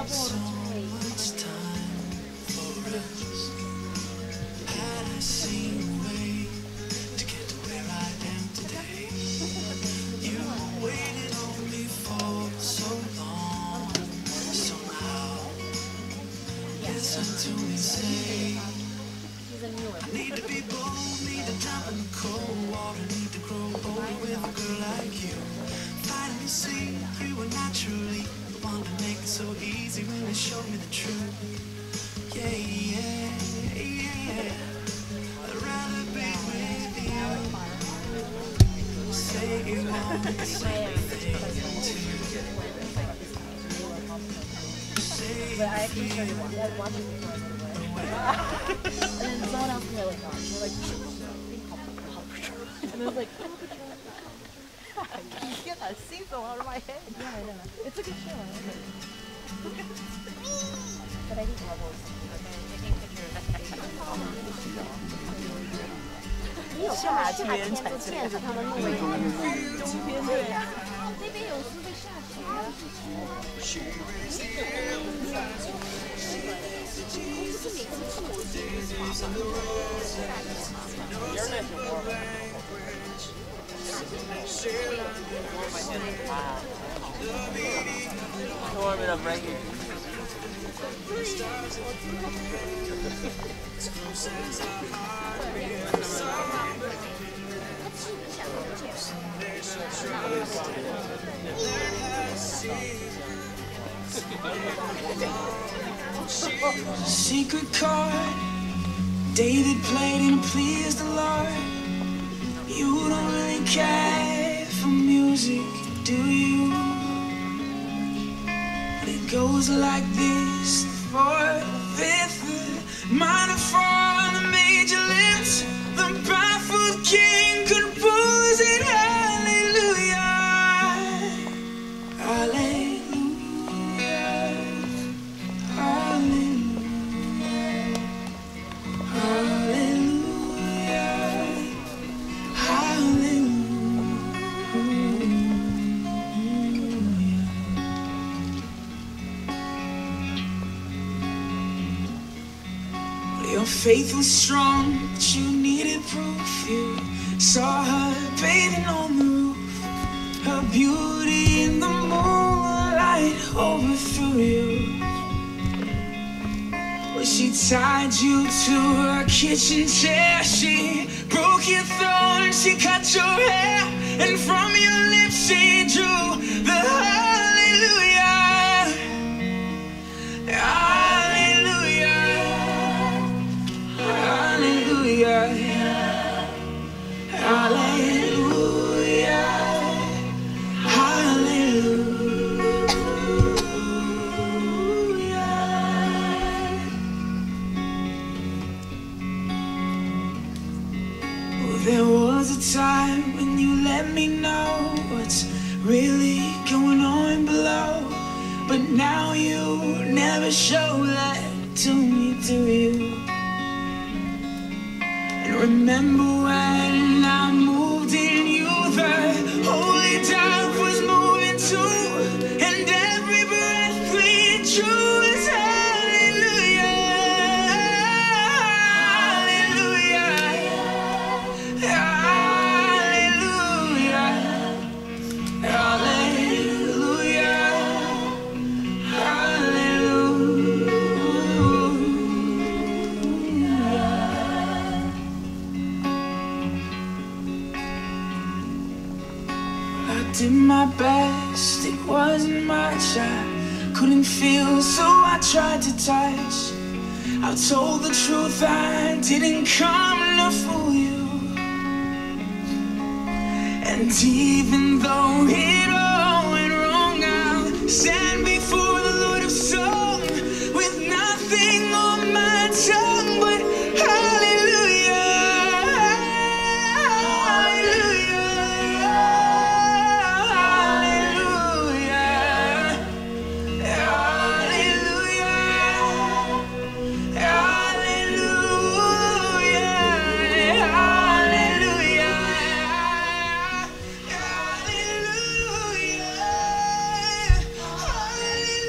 So much time for us. Had I seen a way to get to where I am today? You waited on me for so long. Somehow, listen to me say, I need to be bold, need to jump in the cold water, need to grow old with a girl like you. Finally see you were naturally the one to make it so easy when you showed me the truth. Yeah, yeah, yeah. I'd rather be with you. Say you want the same thing too. But I actually started watching it before I went away. And then someone else was like, they're like, you should watch it. And I was like, you get that Cecil out of my head. Yeah, I know. It's a good show. But I didn't love all this. Taking pictures. 夏天才这样，他们弄冬天对呀，那边有时会下雪啊。 Warm it up right here. Secret chord David played and it pleased the Lord. You don't really care for music, do you? But it goes like this: the fourth, the fifth, the minor fall, the major lift, the baffled king composing hallelujah, hallelujah, hallelujah, hallelujah, hallelujah. Your faith was strong, but you needed proof. You saw her bathing on the roof, her beauty in the moonlight overthrew you. Well, she tied you to her kitchen chair, she broke your throne, she cut your hair, and from your lips she drew the hallelujah. Hallelujah, hallelujah, hallelujah, hallelujah. Well, there was a time when you let me know what's really going on below, but now you never show that to me, do you? And remember when I moved in you, the holy dove was moving too, and every breath we drew is hallelujah, hallelujah, hallelujah, hallelujah, I did my best, it wasn't much, I couldn't feel, so I tried to touch. I told the truth, I didn't come to fool you. And even though it all went wrong, I'll stand before the Lord of song with nothing on my tongue but hallelujah, hallelujah, hallelujah, hallelujah, hallelujah, hallelujah.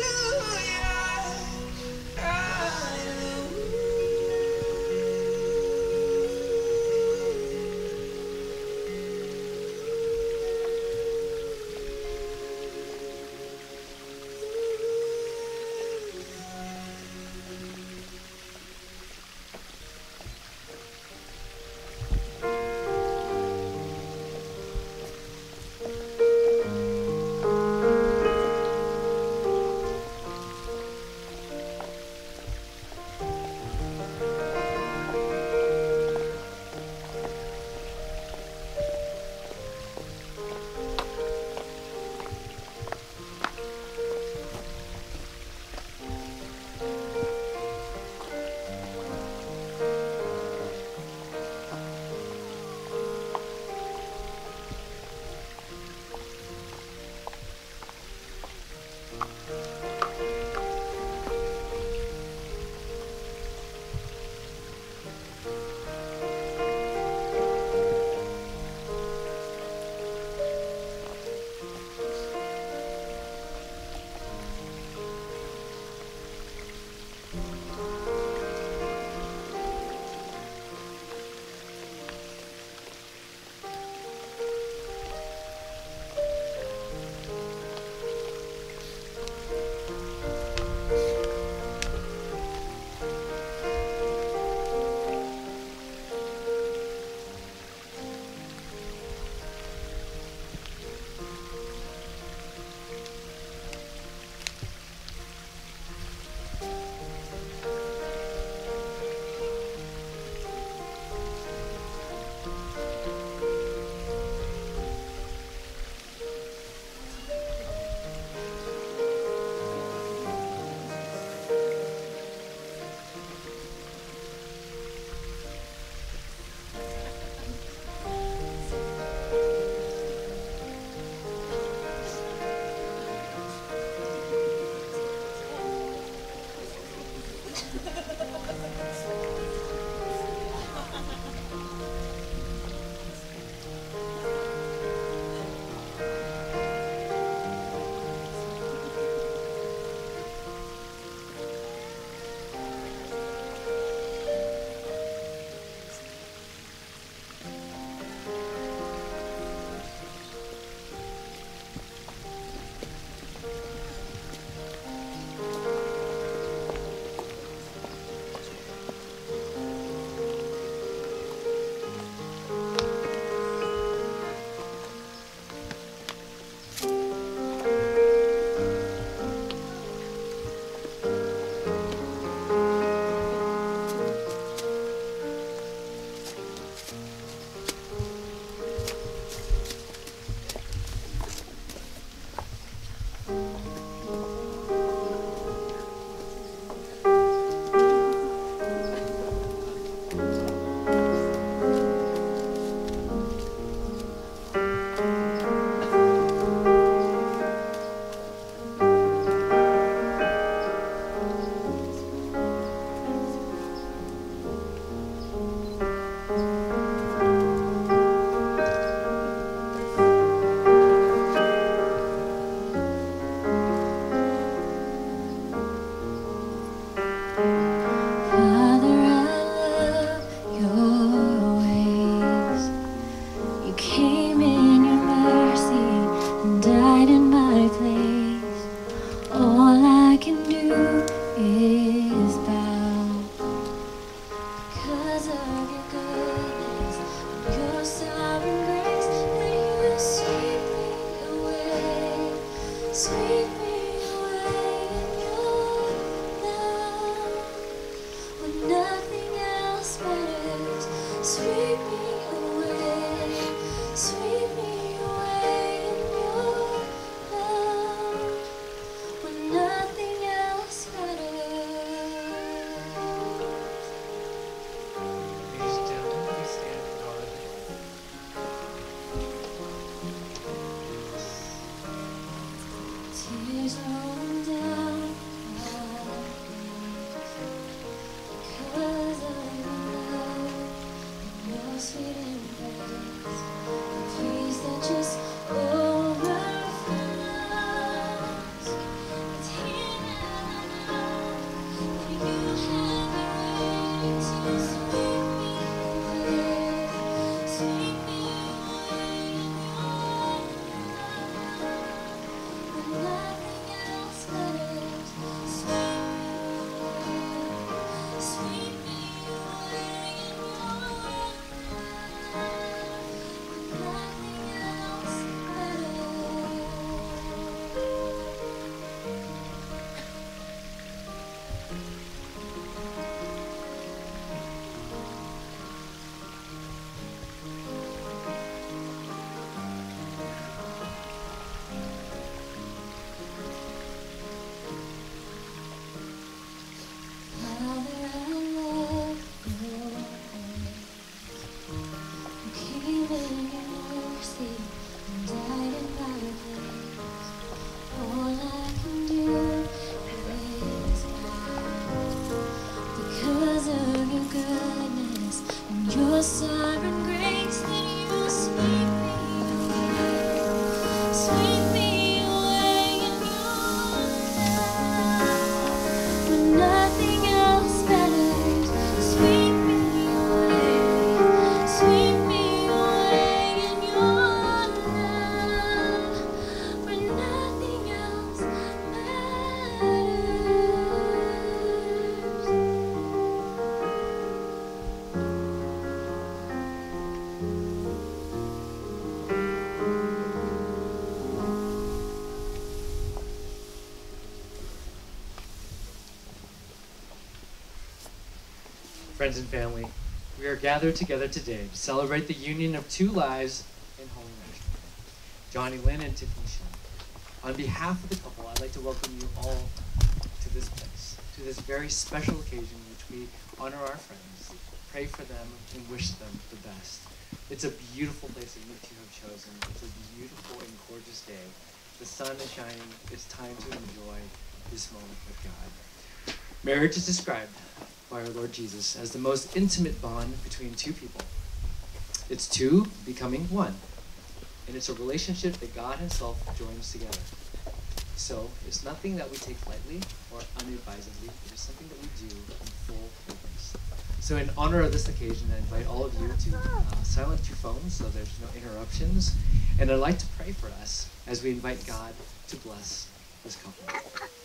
Friends and family, we are gathered together today to celebrate the union of two lives in holy marriage, Johnny Lynn and Tiffany Shum. On behalf of the couple, I'd like to welcome you all to this place, to this very special occasion in which we honor our friends, pray for them, and wish them the best. It's a beautiful place that you two have chosen. It's a beautiful and gorgeous day. The sun is shining. It's time to enjoy this moment with God. Marriage is described by our Lord Jesus as the most intimate bond between two people. It's two becoming one, and it's a relationship that God himself joins together. So it's nothing that we take lightly or unadvisedly. It is something that we do in full reverence. So in honor of this occasion, I invite all of you to silence your phones so there's no interruptions. And I'd like to pray for us as we invite God to bless this couple.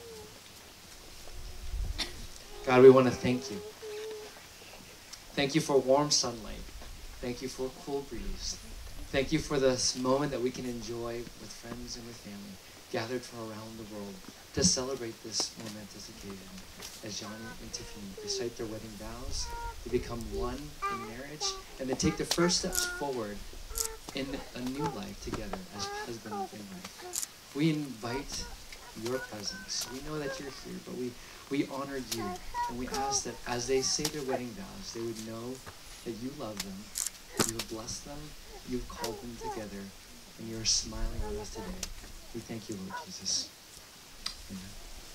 God, we want to thank you. Thank you for warm sunlight. Thank you for a cool breeze. Thank you for this moment that we can enjoy with friends and with family, gathered from around the world to celebrate this momentous occasion. As Johnny and Tiffany recite their wedding vows, they become one in marriage, and they take the first steps forward in a new life together as husband and wife. We invite your presence. We know that you're here, but we honor you, and we ask that as they say their wedding vows, they would know that you love them, you have blessed them, you've called them together, and you're smiling on us today. We thank you, Lord Jesus. Amen.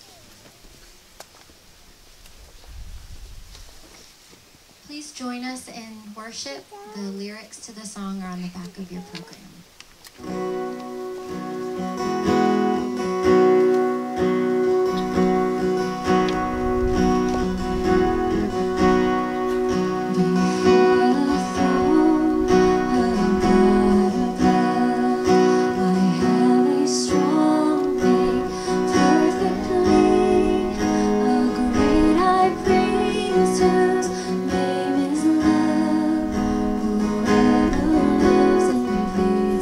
Please join us in worship. The lyrics to the song are on the back of your program. Name is love, whoever lives and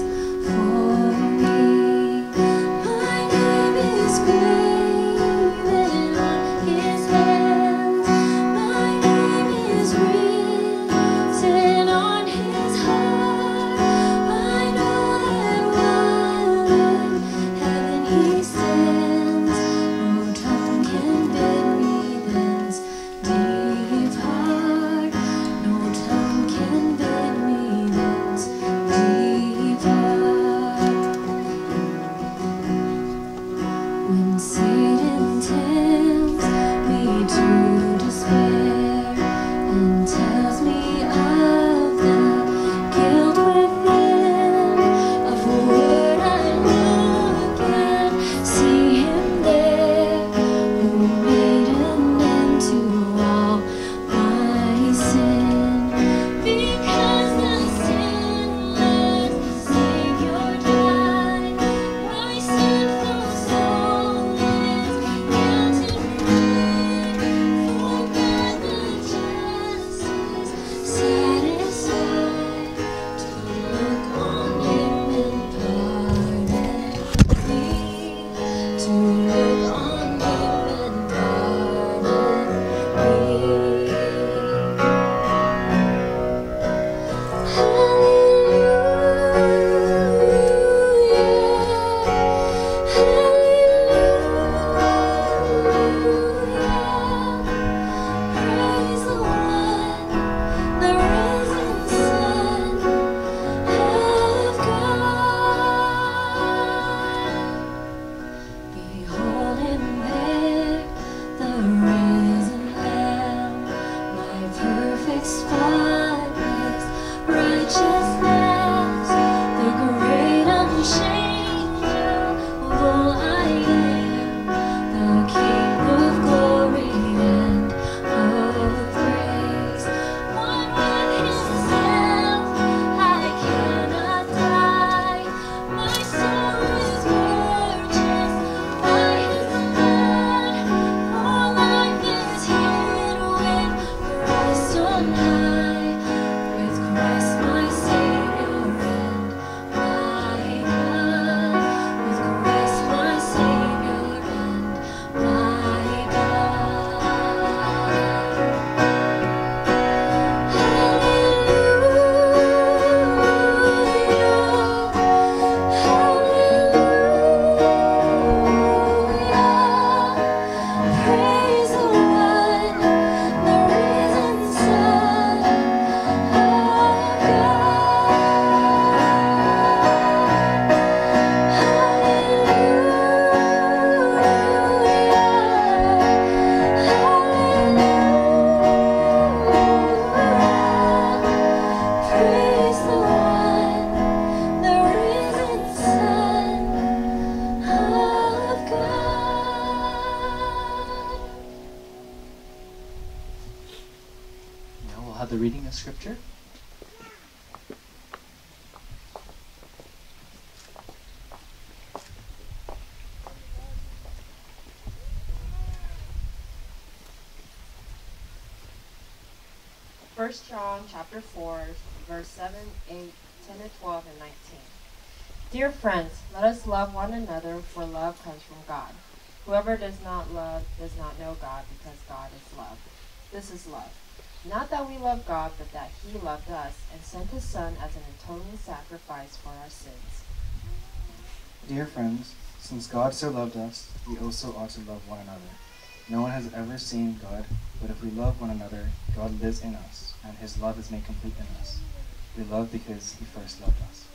we'll have the reading of Scripture. First John chapter 4, verse 7, 8, 10, and 12, and 19. Dear friends, let us love one another, for love comes from God. Whoever does not love does not know God, because God is love. This is love. Not that we love God, but that he loved us and sent his Son as an atoning sacrifice for our sins. Dear friends, since God so loved us, we also ought to love one another. No one has ever seen God, but if we love one another, God lives in us, and his love is made complete in us. We love because he first loved us.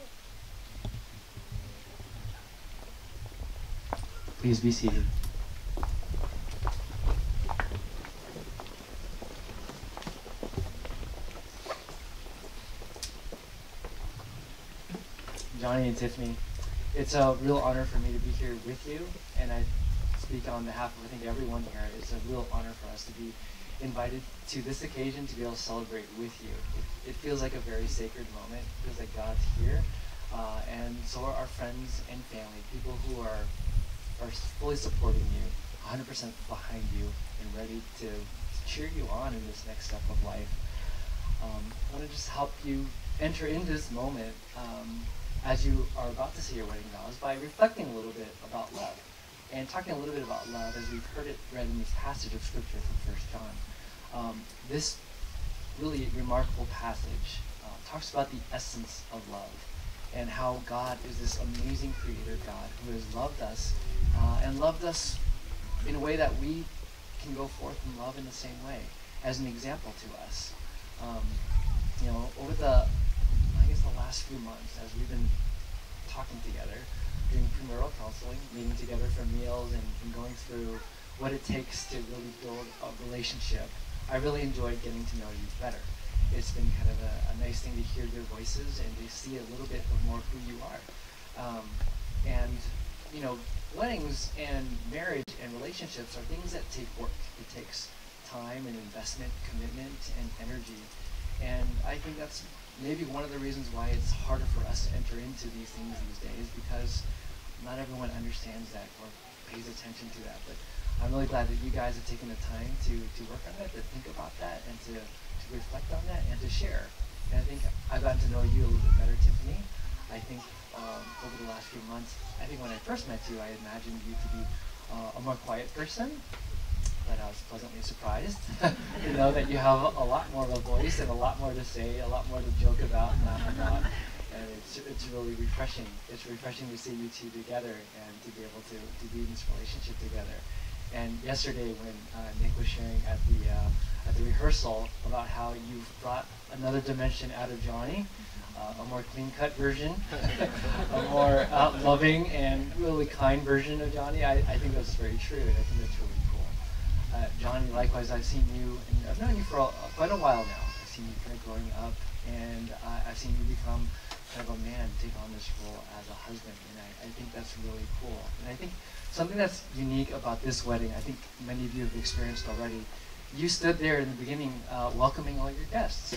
Please be seated. Johnny and Tiffany, it's a real honor for me to be here with you, and I speak on behalf of, I think, everyone here. It's a real honor for us to be invited to this occasion to be able to celebrate with you. It feels like a very sacred moment. It feels like God's here, and so are our friends and family, people who are fully supporting you, 100% behind you, and ready to cheer you on in this next step of life. I want to just help you enter into this moment as you are about to say your wedding vows by reflecting a little bit about love and talking a little bit about love as we've heard it read in this passage of Scripture from 1 John. This really remarkable passage talks about the essence of love and how God is this amazing creator God who has loved us and loved us in a way that we can go forth and love in the same way as an example to us. Over the last few months, as we've been talking together, doing premarital counseling, meeting together for meals, and going through what it takes to really build a relationship, I really enjoyed getting to know you better. It's been kind of a nice thing to hear your voices and to see a little bit more who you are. Weddings and marriage and relationships are things that take work. It takes time and investment, commitment, and energy. And I think that's maybe one of the reasons why it's harder for us to enter into these things these days, because not everyone understands that or pays attention to that. But I'm really glad that you guys have taken the time to work on that, to think about that, and to reflect on that, and to share. And I think I've gotten to know you a little bit better, Tiffany. I think over the last few months, I think when I first met you, I imagined you to be a more quiet person. But I was pleasantly surprised to know that you have a lot more of a voice and a lot more to say, a lot more to joke about and laugh about. And it's really refreshing. It's refreshing to see you two together and to be able to be in this relationship together. And yesterday when Nick was sharing at the rehearsal about how you've brought another dimension out of Johnny, a more clean-cut version, a more loving and really kind version of Johnny, I think that's very true, and I think that's really cool. Johnny, likewise, I've seen you, and I've known you for quite a while now. I've seen you kind of growing up, and I've seen you become kind of a man, take on this role as a husband, and I think that's really cool. And I think something that's unique about this wedding, I think many of you have experienced already, you stood there in the beginning welcoming all your guests.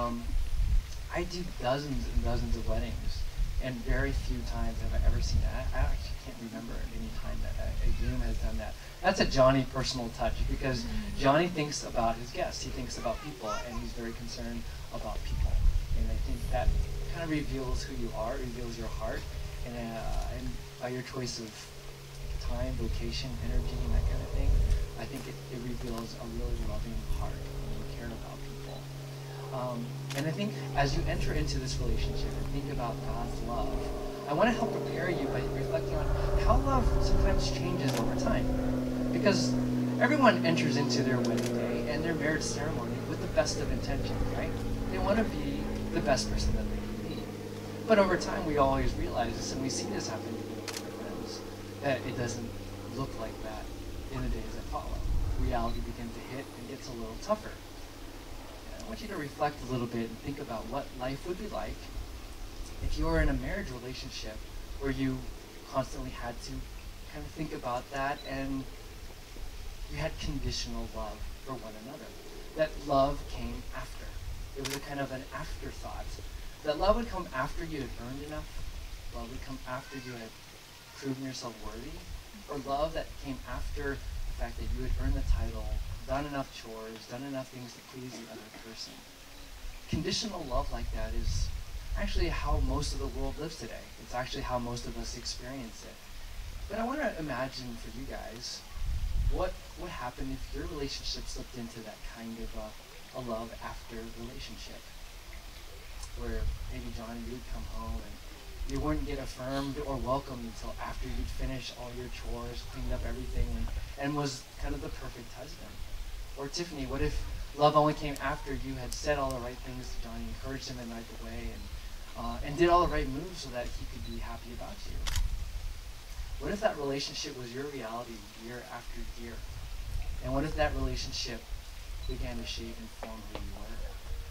I do dozens and dozens of weddings, and very few times have I ever seen that. I actually can't remember any time that a groom has done that. That's a Johnny personal touch, because Johnny thinks about his guests. He thinks about people, and he's very concerned about people. And I think that kind of reveals who you are, reveals your heart, and by your choice of time, vocation, energy, and that kind of thing, I think it reveals a really loving heart, and you care about people. And I think as you enter into this relationship and think about God's love, I want to help prepare you by reflecting on how love sometimes changes over time. Because everyone enters into their wedding day and their marriage ceremony with the best of intentions, right? They want to be the best person that they can be. But over time, we always realize this, and we see this happen with our friends, that it doesn't look like that in the days that follow. Reality begins to hit and gets a little tougher. And I want you to reflect a little bit and think about what life would be like if you were in a marriage relationship where you constantly had to kind of think about that, and you had conditional love for one another. That love came after. It was a kind of an afterthought. That love would come after you had earned enough. Love would come after you had proven yourself worthy. Or love that came after the fact that you had earned the title, done enough chores, done enough things to please the other person. Conditional love like that is actually how most of the world lives today. It's actually how most of us experience it. But I want to imagine for you guys, what would happen if your relationship slipped into that kind of a love after relationship? Where maybe Johnny, you would come home and you wouldn't get affirmed or welcomed until after you'd finished all your chores, cleaned up everything, and was kind of the perfect husband. Or Tiffany, what if love only came after you had said all the right things to Johnny, encouraged him in right the way, and did all the right moves so that he could be happy about you? What if that relationship was your reality year after year? And what if that relationship began to shape and form who you were?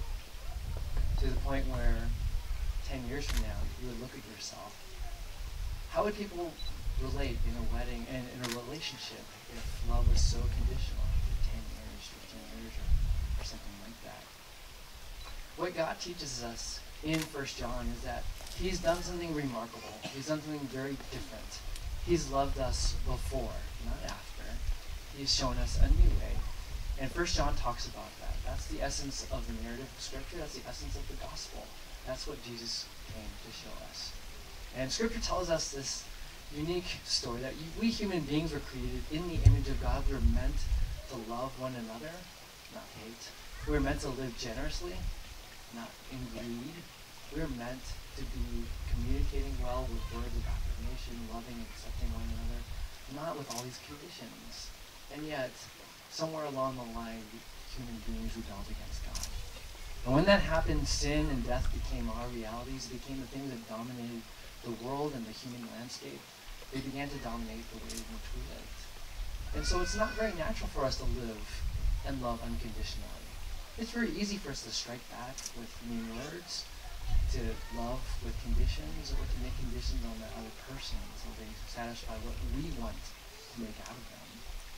To the point where 10 years from now, you would look at yourself. How would people relate in a wedding and in a relationship if love was so conditional for 10 years, 15 years, or something like that? What God teaches us in 1 John is that he's done something remarkable. He's done something very different. He's loved us before, not after. He's shown us a new way. And 1 John talks about that. That's the essence of the narrative of Scripture. That's the essence of the gospel. That's what Jesus came to show us. And Scripture tells us this unique story that we human beings were created in the image of God. We were meant to love one another, not hate. We were meant to live generously, not in greed. We were meant to be communicating well with words of affirmation, loving and accepting one another, not with all these conditions. And yet, somewhere along the line, human beings rebelled against God. And when that happened, sin and death became our realities, became the things that dominated the world and the human landscape. They began to dominate the way in which we lived. And so it's not very natural for us to live and love unconditionally. It's very easy for us to strike back with mean words, to love with conditions, or to make conditions on that other person so they satisfy what we want to make out of them.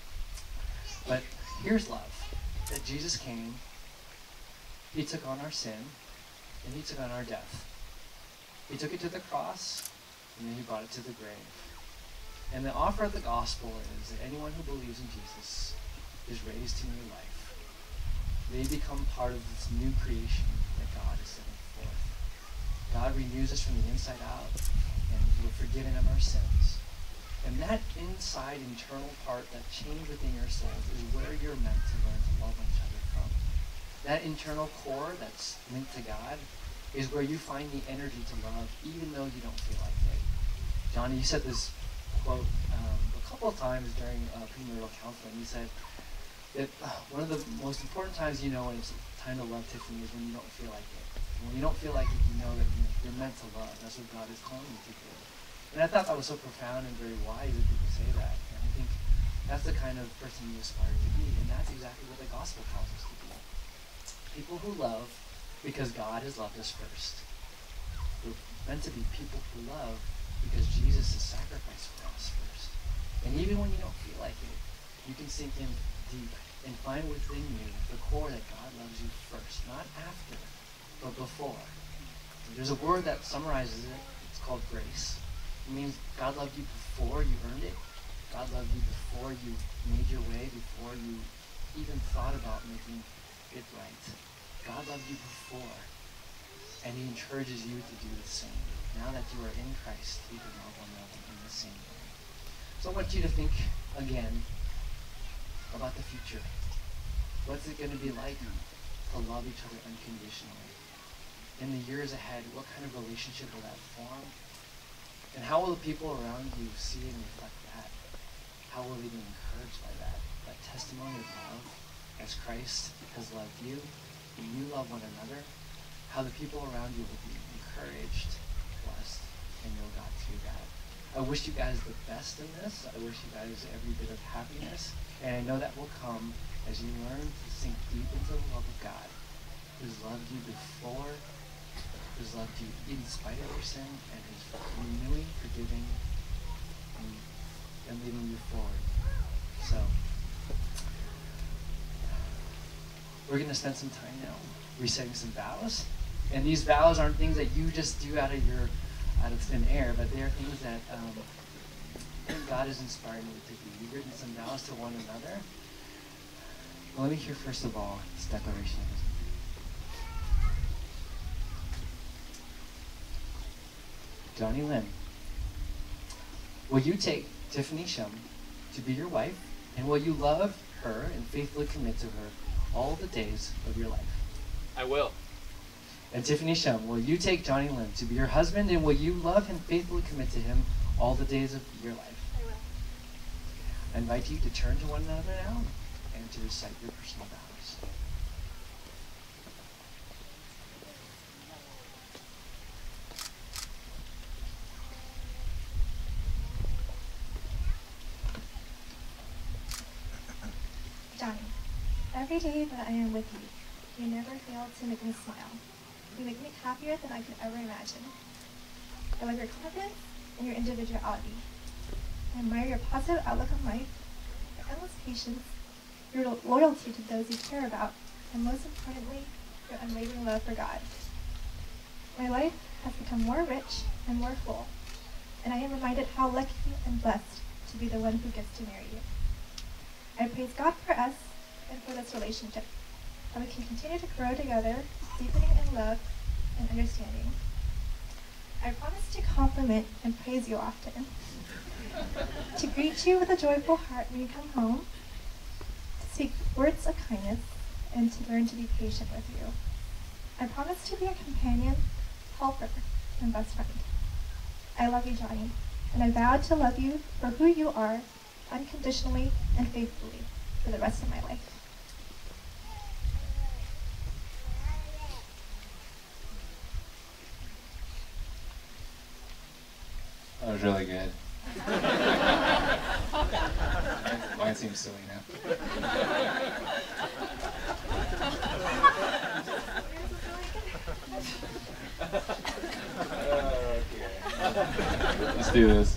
But here's love. That Jesus came, he took on our sin, and he took on our death. He took it to the cross, and then he brought it to the grave. And the offer of the gospel is that anyone who believes in Jesus is raised to new life. They become part of this new creation that God is setting forth. God renews us from the inside out, and we're forgiven of our sins. And that inside internal part, that change within your souls, is where you're meant to learn to love each other from. That internal core that's linked to God is where you find the energy to love, even though you don't feel like it. Johnny, you said this quote a couple of times during premarital counseling. You said that one of the most important times you know when it's time to love Tiffany is when you don't feel like it. And when you don't feel like it, you know that you're meant to love. That's what God is calling you to do. And I thought that was so profound and very wise of people to say that. And I think that's the kind of person you aspire to be. And that's exactly what the gospel calls us to be. People who love because God has loved us first. We're meant to be people who love because Jesus has sacrificed for us first. And even when you don't feel like it, you can sink in deep and find within you the core that God loves you first. Not after, but before. There's a word that summarizes it. It's called grace. It means God loved you before you earned it. God loved you before you made your way, before you even thought about making it right. God loved you before, and he encourages you to do the same. Now that you are in Christ, you can love one another in the same way. So I want you to think again about the future. What's it going to be like to love each other unconditionally? In the years ahead, what kind of relationship will that form? And how will the people around you see and reflect that? How will they be encouraged by that? That testimony of love as Christ has loved you, and you love one another. How the people around you will be encouraged, blessed, and know God through that. I wish you guys the best in this. I wish you guys every bit of happiness. And I know that will come as you learn to sink deep into the love of God, who's loved you before, who's loved you in spite of your sin, and is renewing, forgiving, and leading you forward. So, we're going to spend some time now resetting some vows. And these vows aren't things that you just do out of thin air, but they are things that God has inspired me to do. You've written some vows to one another. Well, let me hear first of all this declaration. Johnny Lynn, will you take Tiffany Shum to be your wife, and will you love her and faithfully commit to her all the days of your life? I will. And Tiffany Shum, will you take Johnny Lynn to be your husband, and will you love and faithfully commit to him all the days of your life? I will. I invite you to turn to one another now and to recite your personal vows. Johnny, every day that I am with you, you never fail to make me smile. You make me happier than I could ever imagine. I love your confidence and your individuality. I admire your positive outlook on life, your endless patience, your loyalty to those you care about, and most importantly, your unwavering love for God. My life has become more rich and more full, and I am reminded how lucky and blessed to be the one who gets to marry you. I praise God for us and for this relationship, that we can continue to grow together, deepening in love and understanding. I promise to compliment and praise you often, to greet you with a joyful heart when you come home, to speak words of kindness, and to learn to be patient with you. I promise to be a companion, helper, and best friend. I love you, Johnny, and I vow to love you for who you are, unconditionally and faithfully, for the rest of my life. That was really good. Mine seems silly now. Let's do this.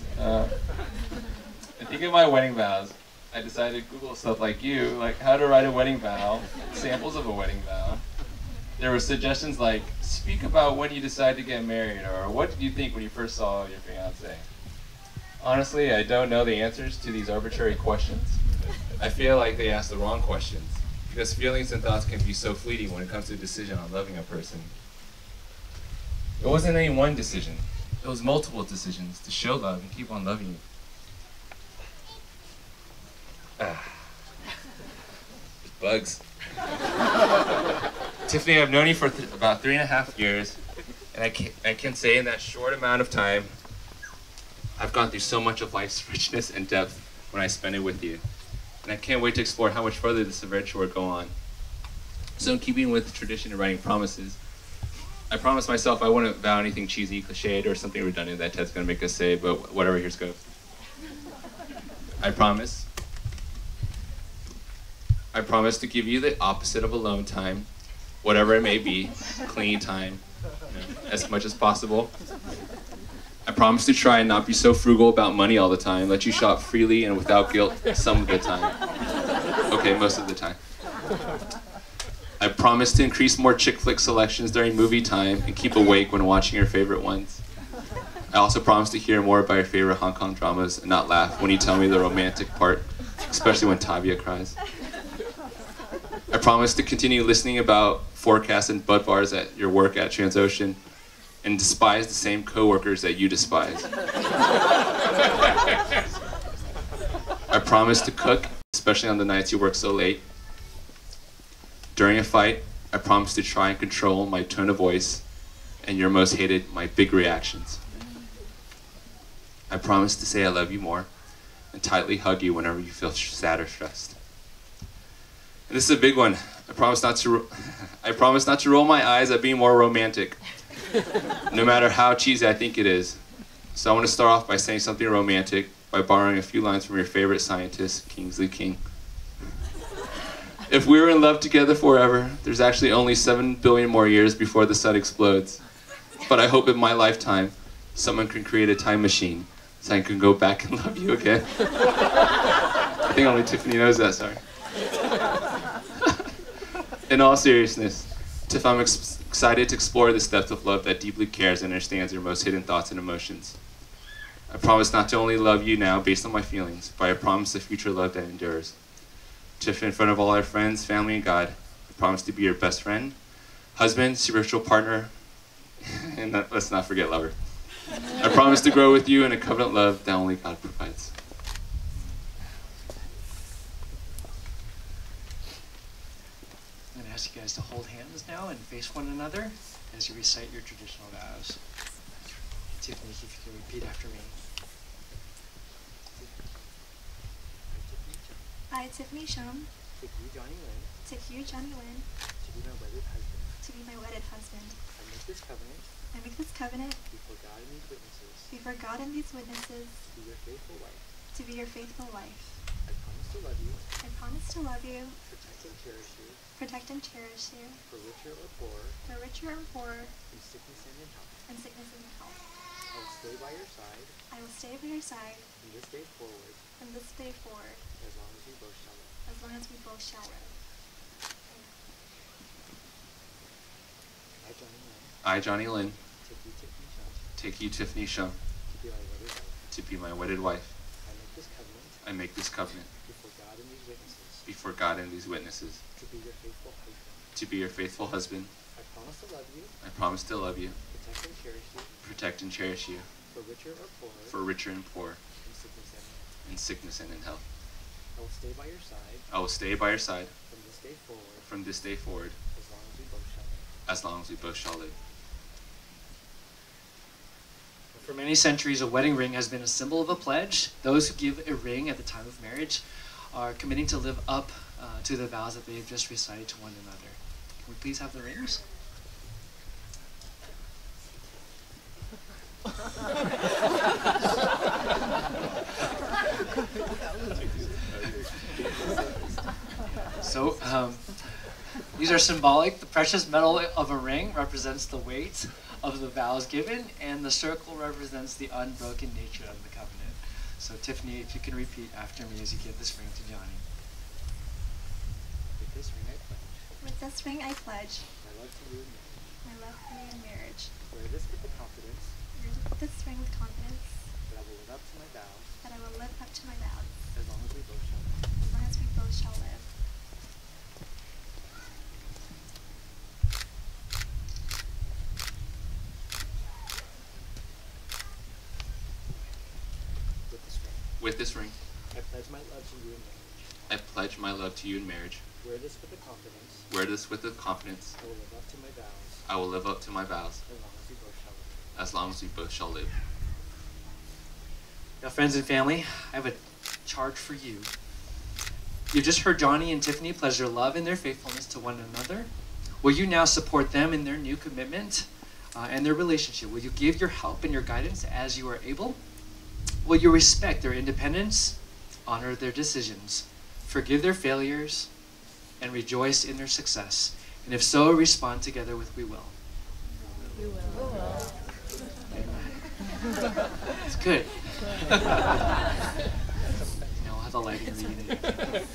I think of my wedding vows. I decided to Google stuff like you, like how to write a wedding vow, samples of a wedding vow. There were suggestions like, speak about when you decided to get married, or what did you think when you first saw your fiance? Honestly, I don't know the answers to these arbitrary questions. I feel like they ask the wrong questions, because feelings and thoughts can be so fleeting when it comes to a decision on loving a person. It wasn't any one decision. It was multiple decisions to show love and keep on loving you. Bugs. Tiffany, I've known you for about 3.5 years, and I can say in that short amount of time, I've gone through so much of life's richness and depth when I spend it with you. And I can't wait to explore how much further this adventure will go on. So in keeping with the tradition of writing promises, I promised myself I wouldn't vow anything cheesy, cliched, or something redundant that Ted's gonna make us say, but whatever, here's goes. I promise to give you the opposite of alone time, whatever it may be, cleaning time, as much as possible. I promise to try and not be so frugal about money all the time, let you shop freely and without guilt some of the time. Okay, most of the time. I promise to increase more chick flick selections during movie time and keep awake when watching your favorite ones. I also promise to hear more about your favorite Hong Kong dramas and not laugh when you tell me the romantic part, especially when Tavia cries. I promise to continue listening about forecasts and bud bars at your work at Transocean and despise the same coworkers that you despise. I promise to cook, especially on the nights you work so late. During a fight, I promise to try and control my tone of voice and your most hated, my big reactions. I promise to say I love you more and tightly hug you whenever you feel sad or stressed. And this is a big one. I promise not to roll my eyes at being more romantic, no matter how cheesy I think it is. So I want to start off by saying something romantic by borrowing a few lines from your favorite scientist, Kingsley King. If we were in love together forever, there's actually only 7 billion more years before the sun explodes. But I hope in my lifetime, someone can create a time machine so I can go back and love you again. I think only Tiffany knows that, sorry. In all seriousness, Tiff, I'm excited to explore this depth of love that deeply cares and understands your most hidden thoughts and emotions. I promise not to only love you now based on my feelings, but I promise a future love that endures. Tiff, in front of all our friends, family, and God, I promise to be your best friend, husband, spiritual partner, and let's not forget lover. I promise to grow with you in a covenant love that only God provides. I'm going to ask you guys to hold hands now and face one another as you recite your traditional vows. Tiffany, if you can repeat after me. I, Tiffany Shum, Take you, Johnny Lynn, take you, Johnny Lynn, to be my wedded husband. to be my wedded husband. I make this covenant I make this covenant before God and these witnesses before God and these witnesses to be your faithful wife. to be your faithful wife. I promise to love you, I promise to love you, protect and cherish you, protect and cherish you, for richer or poor, for richer or poorer, in sickness and in health. in sickness and in health. I will stay by your side I will stay by your side from this day forward, from this day forward, as long as we both shall live. as long as we both shall live. I, Johnny Lynn, I, Johnny Lynn, take you, Tiffany Shum, take you, Tiffany Shum, to be my wedded wife. to be my wedded wife. I make this covenant I make this covenant before God and these witnesses before God and these witnesses to be your faithful husband. to be your faithful husband. I promise to love you, I promise to love you, protect and cherish you, protect and cherish you, for richer or poorer, for richer and poor, in sickness and in health. in sickness and in health. I will stay by your side I will stay by your side from this day forward, from this day forward, as long as we both shall live. as long as we both shall live. For many centuries, a wedding ring has been a symbol of a pledge. Those who give a ring at the time of marriage are committing to live up to the vows that they've just recited to one another. Can we please have the rings? So, these are symbolic. The precious metal of a ring represents the weight of the vows given, and the circle represents the unbroken nature of the covenant. So, Tiffany, if you can repeat after me as you give this ring to Johnny. With this ring I pledge With this ring I pledge my love to you in marriage. my love for you in marriage. Wear this with the confidence Wear this ring with confidence that I will live up to my vows that I will live up to my vows, as long as we both shall live. as long as we both shall live. With this ring, With this ring, I pledge my love to you in marriage. I pledge my love to you in marriage. Wear this with the confidence Wear this with the confidence I will live up to my vows I will live up to my vows as long as we both shall live. as long as we both shall live. Now, friends and family, I have a charge for you. You just heard Johnny and Tiffany pledge their love and their faithfulness to one another. Will you now support them in their new commitment and their relationship? Will you give your help and your guidance as you are able? Will you respect their independence, honor their decisions, forgive their failures, and rejoice in their success? And if so, respond together with "we will." You will. Amen. It's good. Now we'll have the lighting reunion.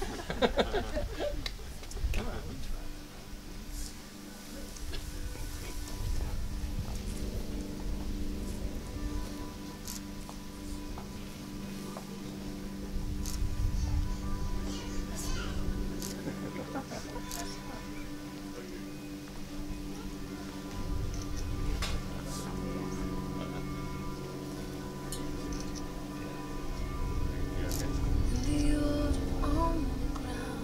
The old on the ground,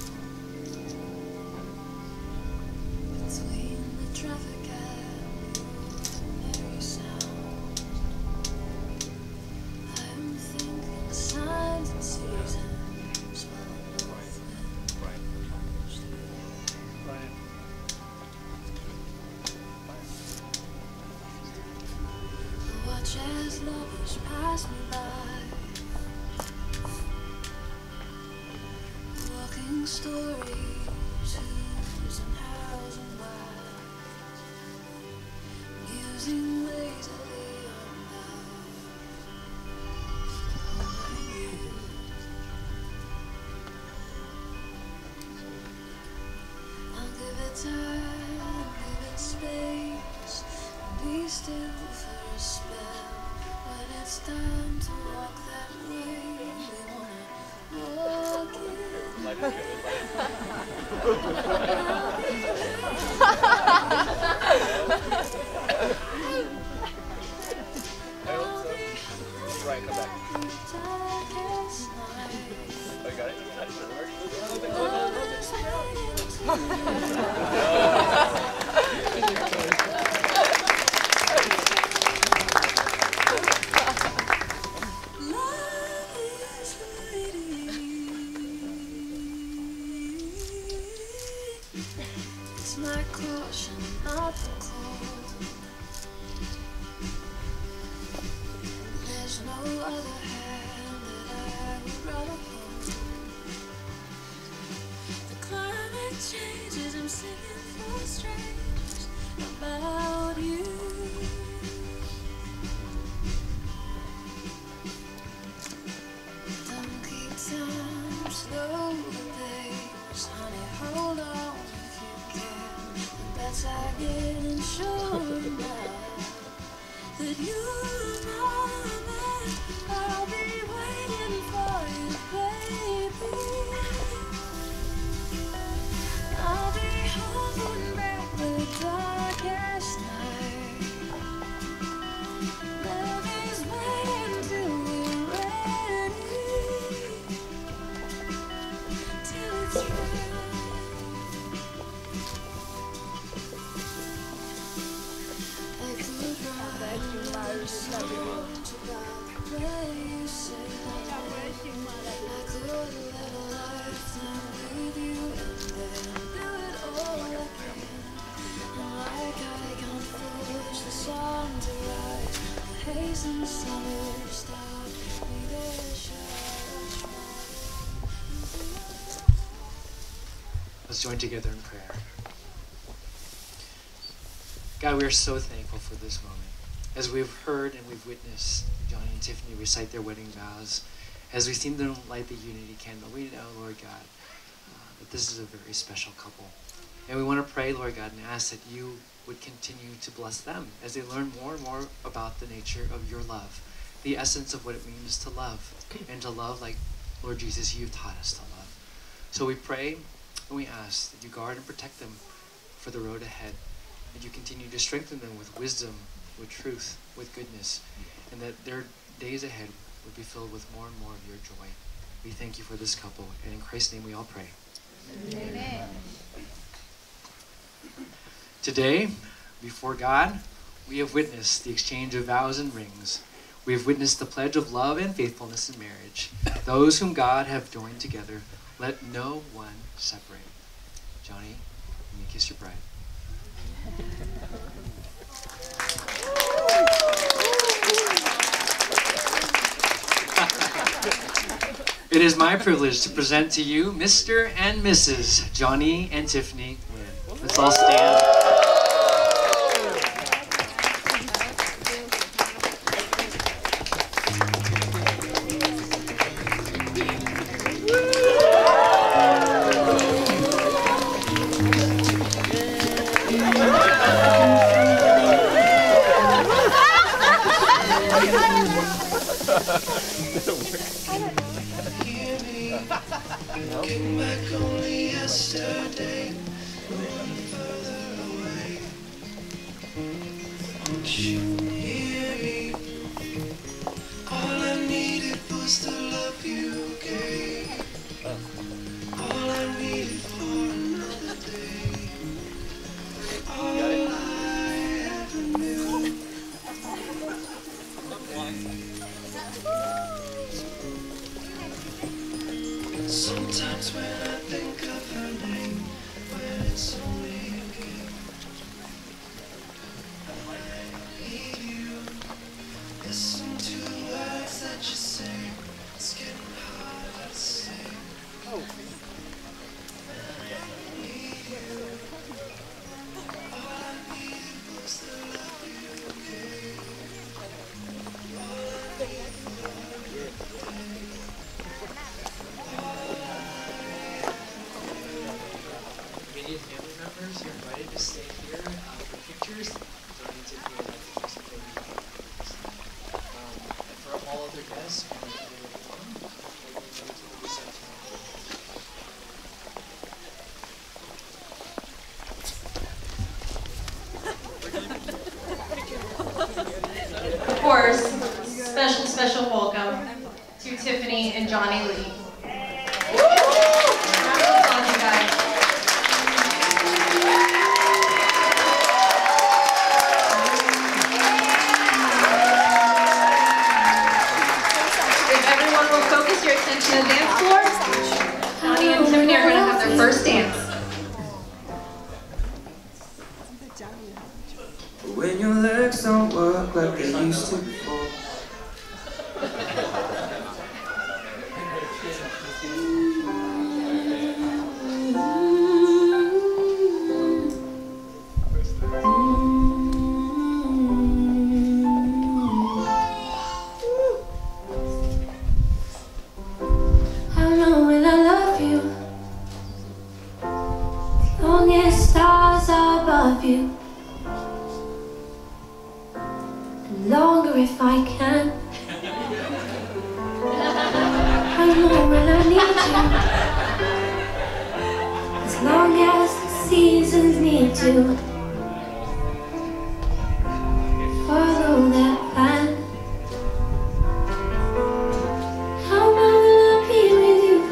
between the traffic and the ordinary sound. I'm thinking signs and seasons while the north wind blows through. Watch as lovers pass me by. Walking stories, who's and hows and whys, musing lazily on you. I'll give it time. still for a spell. When it's time to walk that way, we wanna walk it. Right, come back. Oh, you got it? It's my caution, not the cold. There's no other hand that I would rather hold. The climate changes, I'm singing for strangers about you. Don't keep time, slow the pace, honey, hold on if you can. The bets are getting sure now that you're my man. I'll be waiting for you, baby. I'll be holding back the darkest night. Love is waiting till we're ready, till it's right. I could write a song about the way you say that. I could let a lifetime with you and then do it all again. And like I can't force the song to write, the haze and summer start, maybe a shadow smile. Let's join together in prayer. God, we are so thankful for this moment. As we've heard and we've witnessed Johnny and Tiffany recite their wedding vows, as we've seen them light the unity candle, we know, Lord God, that this is a very special couple. And we want to pray, Lord God, and ask that you would continue to bless them as they learn more and more about the nature of your love, the essence of what it means to love, and to love like, Lord Jesus, you've taught us to love. So we pray and we ask that you guard and protect them for the road ahead, that you continue to strengthen them with wisdom, with truth, with goodness, and that their days ahead would be filled with more and more of your joy. We thank you for this couple, and in Christ's name we all pray. Amen. Today, before God, we have witnessed the exchange of vows and rings. We have witnessed the pledge of love and faithfulness in marriage. Those whom God have joined together, let no one separate. Johnny, let me kiss your bride. It is my privilege to present to you Mr. and Mrs. Johnny and Tiffany Lynn. Let's all stand. Looking back only yesterday, going further away. Won't you hear me? All I needed was the love you gave. All I needed for another day. All I ever knew. Sometimes when I think of her name, when it's only a game, I need you. Listen to the words that you say. It's getting harder to say. I need you. All I needed was the love you gave. All I needed for another day. Immediate family members, you're invited to stay here for pictures. Johnny and Tiffany would like to other guests who might be able to come, before we move to the reception. Of course, special welcome to Tiffany and Johnny Lee. Round of applause, you guys. If everyone will focus your attention to the dance floor, Johnny and Tiffany are going to have their first dance. When your legs don't work like they used to before. I know when I love you, as long as stars are above you. Longer if I can. I know when I need you, as long as the seasons need to follow that plan. How long will I be with you,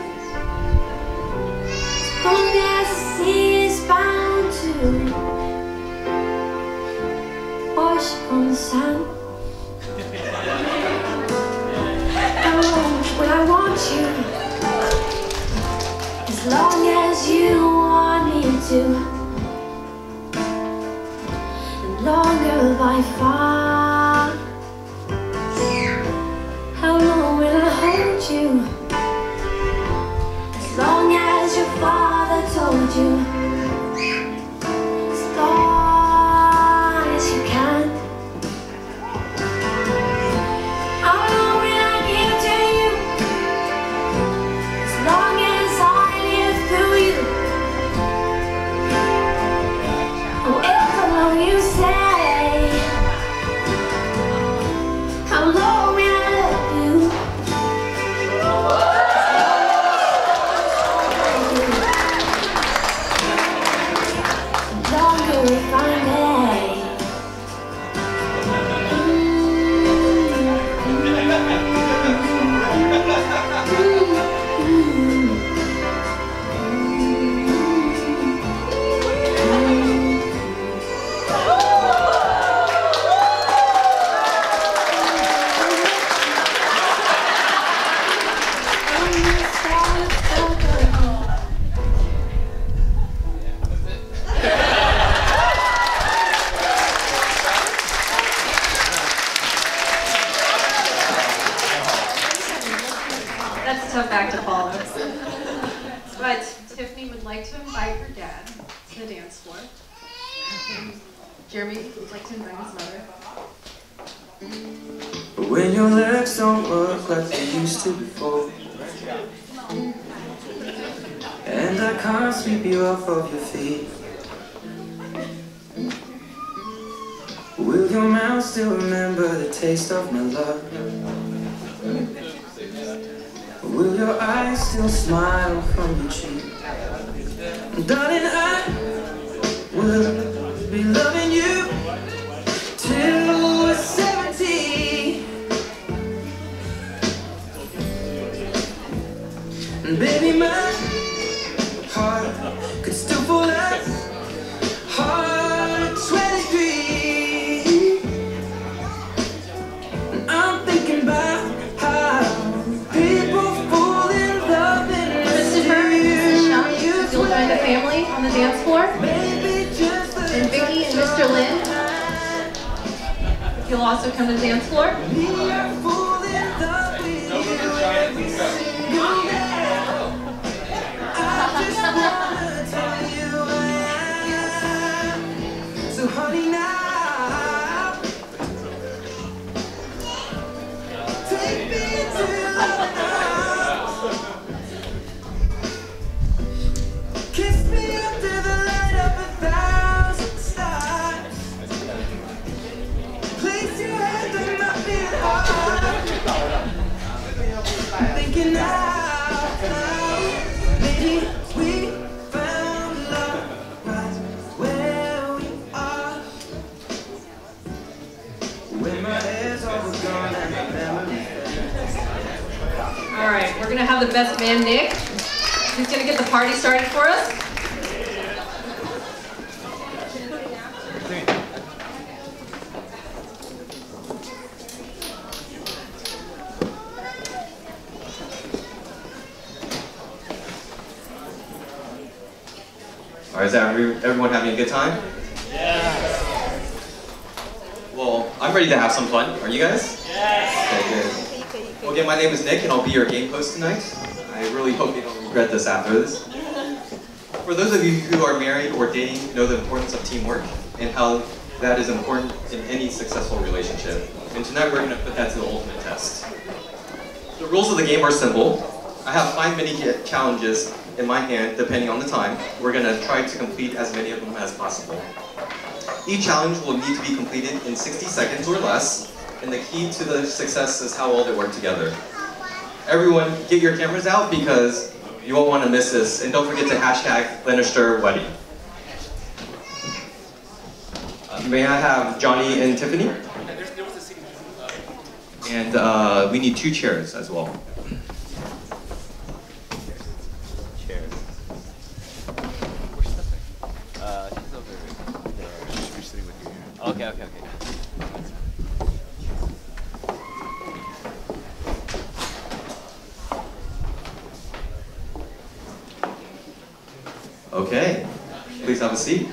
as long as the sea is bound to wash on the sand? When I want you, as long as you want me to, and longer by far. How long will I hold you, as long as your father told you, as long as you can. You say, how long will I love you? Longer if I may. That's a tough act to follow. But Tiffany would like to invite her dad to the dance floor. Jeremy would like to invite his mother. When your legs don't work like they used to before, and I can't sweep you off of your feet, will your mouth still remember the taste of my love? Will your eyes still smile from your cheek? Darling, I will be loving you till we're 70. And baby, my heart could still fall as hard at 23. And I'm thinking about how people fall in love in Christopher and Shum, you'll join the family on the dance floor. And Vicky and Mr. Lynn, you'll also come to the dance floor. So honey, now take me to the house. Kiss me under the light of 1,000 stars. Place your hand on my big heart. have the best man, Nick. He's going to get the party started for us. All right, is everyone having a good time? Yeah. Well, I'm ready to have some fun. Are you guys? Yes. Okay, good. Well, again, my name is Nick, and I'll be your game host tonight. I really hope you don't regret this after this. For those of you who are married or dating, know the importance of teamwork and how that is important in any successful relationship. And tonight we're going to put that to the ultimate test. The rules of the game are simple. I have 5 mini challenges in my hand, depending on the time. We're going to try to complete as many of them as possible. Each challenge will need to be completed in 60 seconds or less, and the key to the success is how well they work together. Everyone, get your cameras out because you won't want to miss this, and don't forget to hashtag Lannister Wedding. May I have Johnny and Tiffany? And we need 2 chairs as well. Okay. Okay, please have a seat.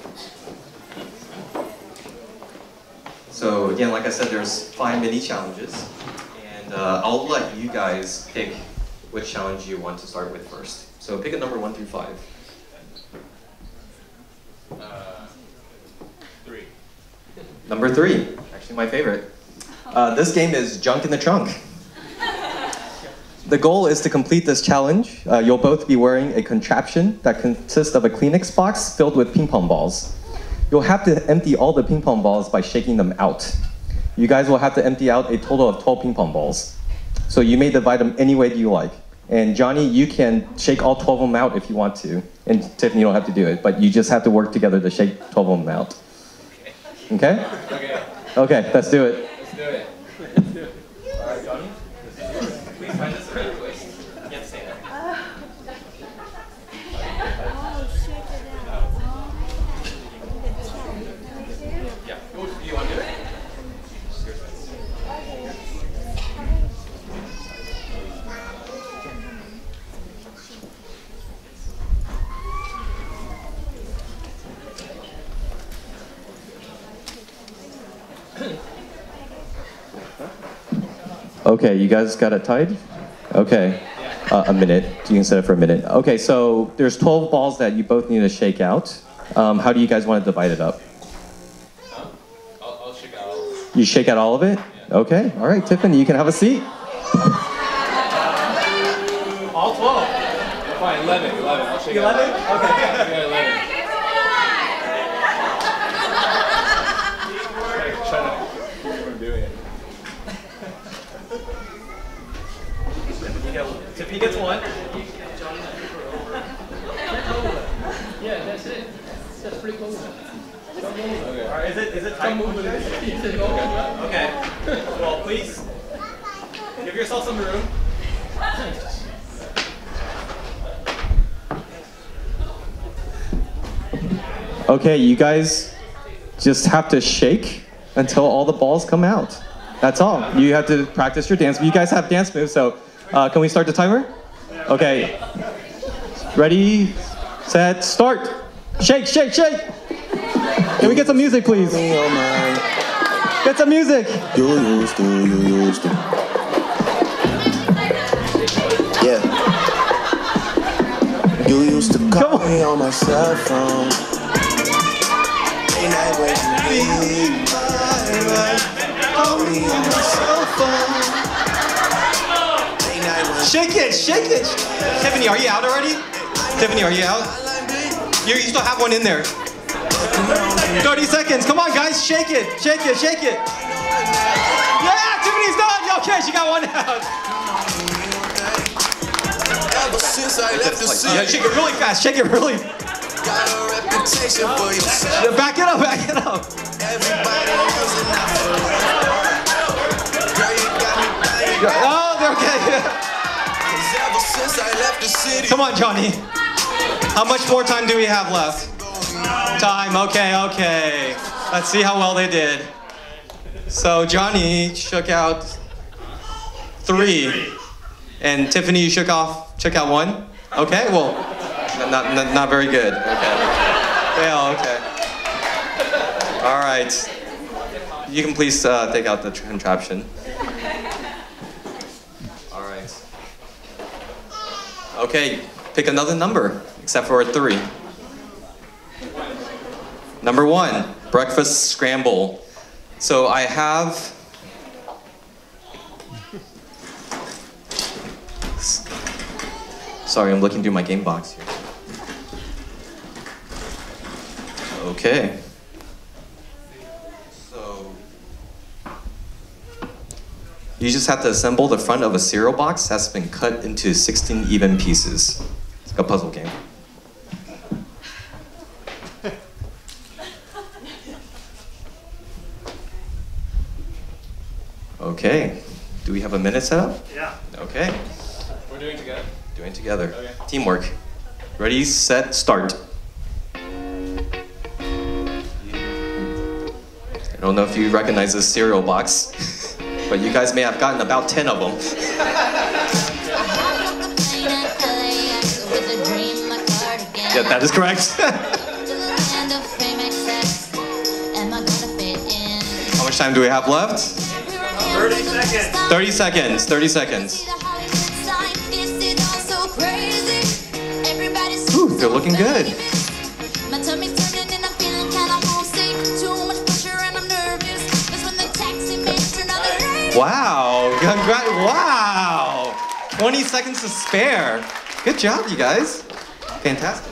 So again, like I said, there's 5 mini challenges, and I'll let you guys pick which challenge you want to start with first. So pick a number 1 through 5. 3. Number 3, actually my favorite. This game is Junk in the Trunk. The goal is to complete this challenge. You'll both be wearing a contraption that consists of a Kleenex box filled with ping pong balls. You'll have to empty all the ping pong balls by shaking them out. You guys will have to empty out a total of 12 ping pong balls. So you may divide them any way you like. And Johnny, you can shake all 12 of them out if you want to. And Tiffany, you don't have to do it, but you just have to work together to shake 12 of them out. Okay? Okay. Okay, let's do it. Let's do it. All right, Johnny. Please find us a right place. You have to say that. Yeah. Do you want to do it? Okay, you guys got it tied? Okay, a minute. You can set it for a minute. Okay, so there's 12 balls that you both need to shake out. How do you guys want to divide it up? I'll shake out all of it. You shake out all of it? Yeah. Okay, all right, Tiffany, you can have a seat. All 12? Fine, 11. I'll shake 11? out. Okay. Yeah, 11. Tiffany gets 1. Yeah, that's it. That's pretty cool. Okay. All right, is it time? Okay. Well, please give yourself some room. Okay, you guys just have to shake until all the balls come out. That's all. You have to practice your dance. You guys have dance moves, so can we start the timer? Okay. Ready, set, start. Shake, shake, shake. Can we get some music, please? Get some music. You used to. Yeah. You used to call me on my cell phone. Ain't that way you need call me on my cell phone. Shake it, shake it. Tiffany, are you out already? Tiffany, are you out? You still have one in there. 30 seconds. Come on, guys. Shake it, shake it, shake it. Yeah, Tiffany's done. Okay, she got one out. Yeah, shake it really fast. Shake it really. Got a reputation for yourself. Yeah, back it up, back it up. Everybody using that. Girl, you got me. Oh, they're okay. 'Cause ever since I left the city. Come on, Johnny. How much more time do we have left? Time, okay. Let's see how well they did. So Johnny shook out 3. And Tiffany, you shook out 1? Okay, well, not very good. Okay. Yeah, okay. All right. You can please take out the contraption. All right. Okay, pick another number, except for a 3. Number 1, breakfast scramble. So I have... Sorry, I'm looking through my game box here. Okay. So you just have to assemble the front of a cereal box that's been cut into 16 even pieces. It's like a puzzle game. Okay. Do we have a minute set up? Yeah. Okay. We're doing it together. Doing it together. Okay. Teamwork. Ready, set, start. I don't know if you recognize this cereal box, but you guys may have gotten about 10 of them. Yeah, that is correct. How much time do we have left? 30 seconds. 30 seconds. 30 seconds. Ooh, they're looking good. Wow. Wow. 20 seconds to spare. Good job, you guys. Fantastic.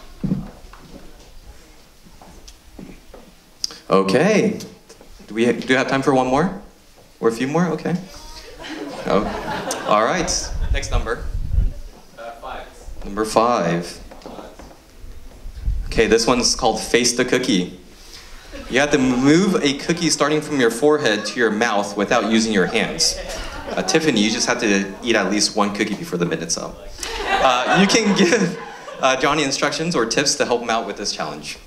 Okay. Do we have time for one more? Or a few more? Okay. Oh. All right. Next number. 5. Number 5. Okay, this one's called Face the Cookie. You have to move a cookie starting from your forehead to your mouth without using your hands. Tiffany, you just have to eat at least 1 cookie before the minute's up. You can give Johnny instructions or tips to help him out with this challenge.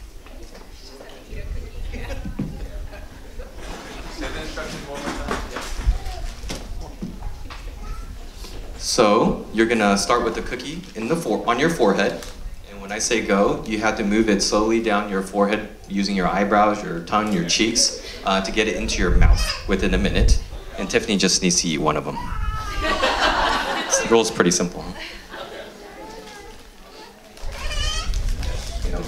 So you're gonna start with the cookie on your forehead, and when I say go, you have to move it slowly down your forehead using your eyebrows, your tongue, your cheeks to get it into your mouth within a minute. And Tiffany just needs to eat 1 of them. The rule's pretty simple. You know.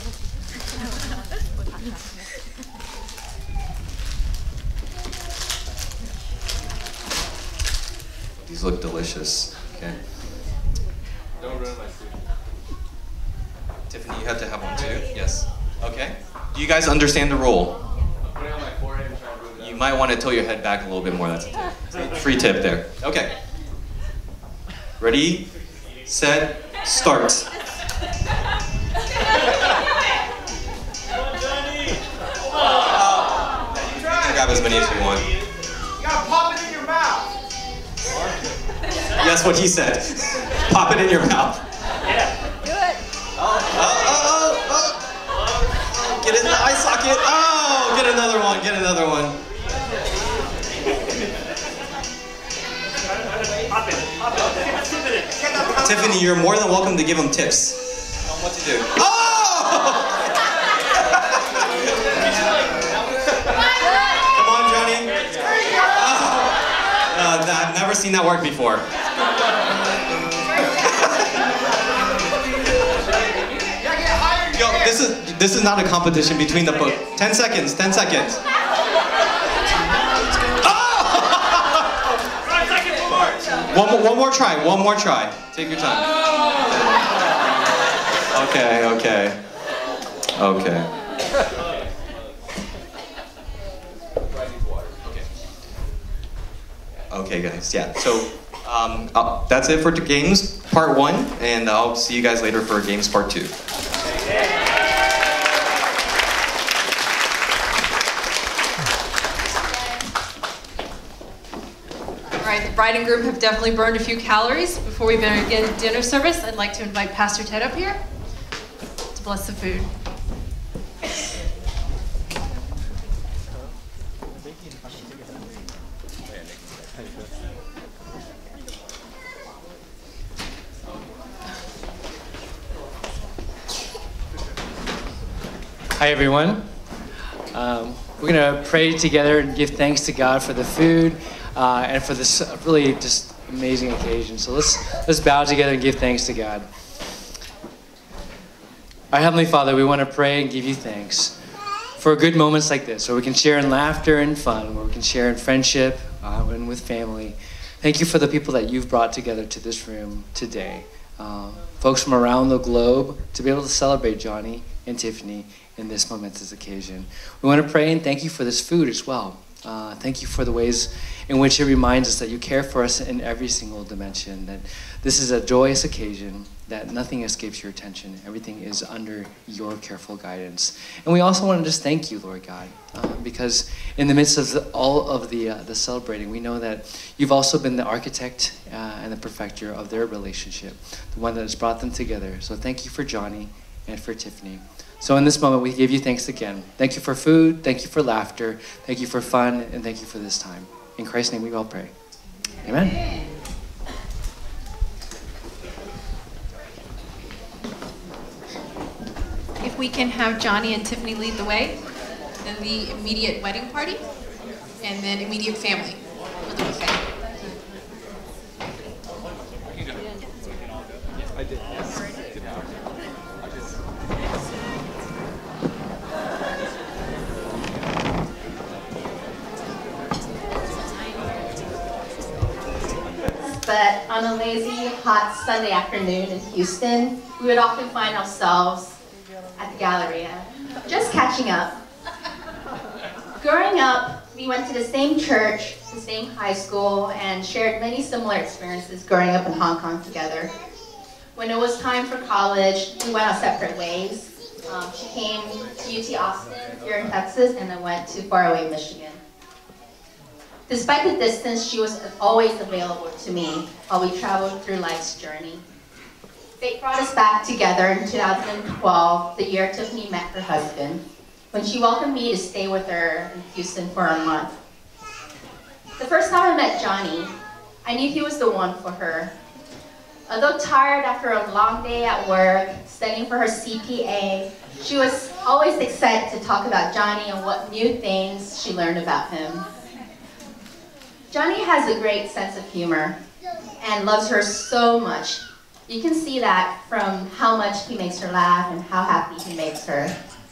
These look delicious. Okay. Don't ruin my food. Tiffany, you have to have 1 too? Yes. Okay. Do you guys understand the rule? I'm putting it on my forehead and trying to move it out. You might want to tilt your head back a little bit more. That's a tip. Free tip there. Okay. Ready, set, start. You can grab as many as you want. You gotta pop it in your mouth. That's what he said. Pop it in your mouth. Yeah. Do it. Oh. Get it in the eye socket. Oh, get another one. Get another one. Pop it. Tiffany, you're more than welcome to give him tips on what to do. Oh! Come on, Johnny. Oh. I've never seen that work before. Yo, this is not a competition between the book. 10 seconds. 10 seconds. One more try. One more try. Take your time. Okay. Okay, guys. Yeah. So that's it for the games part 1, and I'll see you guys later for games part 2. All right, the bride and groom have definitely burned a few calories. Before we begin dinner service, I'd like to invite Pastor Ted up here to bless the food. Hi, everyone. We're going to pray together and give thanks to God for the food and for this really just amazing occasion. So let's bow together and give thanks to God. Our Heavenly Father, we want to pray and give you thanks for good moments like this, where we can share in laughter and fun, where we can share in friendship and with family. Thank you for the people that you've brought together to this room today. Folks from around the globe to be able to celebrate Johnny and Tiffany in this momentous occasion. We want to pray and thank you for this food as well. Thank you for the ways in which it reminds us that you care for us in every single dimension, that this is a joyous occasion, that nothing escapes your attention. Everything is under your careful guidance. And we also want to just thank you, Lord God, because in the midst of all of the celebrating, we know that you've also been the architect and the perfecter of their relationship, the one that has brought them together. So thank you for Johnny and for Tiffany. So in this moment, we give you thanks again. Thank you for food, thank you for laughter, thank you for fun, and thank you for this time. In Christ's name we all pray. Amen. If we can have Johnny and Tiffany lead the way, then the immediate wedding party, and then immediate family for the buffet. I did. But on a lazy, hot Sunday afternoon in Houston, we would often find ourselves at the Galleria, just catching up. Growing up, we went to the same church, the same high school, and shared many similar experiences growing up in Hong Kong together. When it was time for college, we went our separate ways. She came to UT Austin here in Texas, and I went to faraway Michigan. Despite the distance, she was always available to me while we traveled through life's journey. Fate brought us back together in 2012, the year Tiffany met her husband, when she welcomed me to stay with her in Houston for a month. The first time I met Johnny, I knew he was the one for her. Although tired after a long day at work, studying for her CPA, she was always excited to talk about Johnny and what new things she learned about him. Johnny has a great sense of humor and loves her so much. You can see that from how much he makes her laugh and how happy he makes her.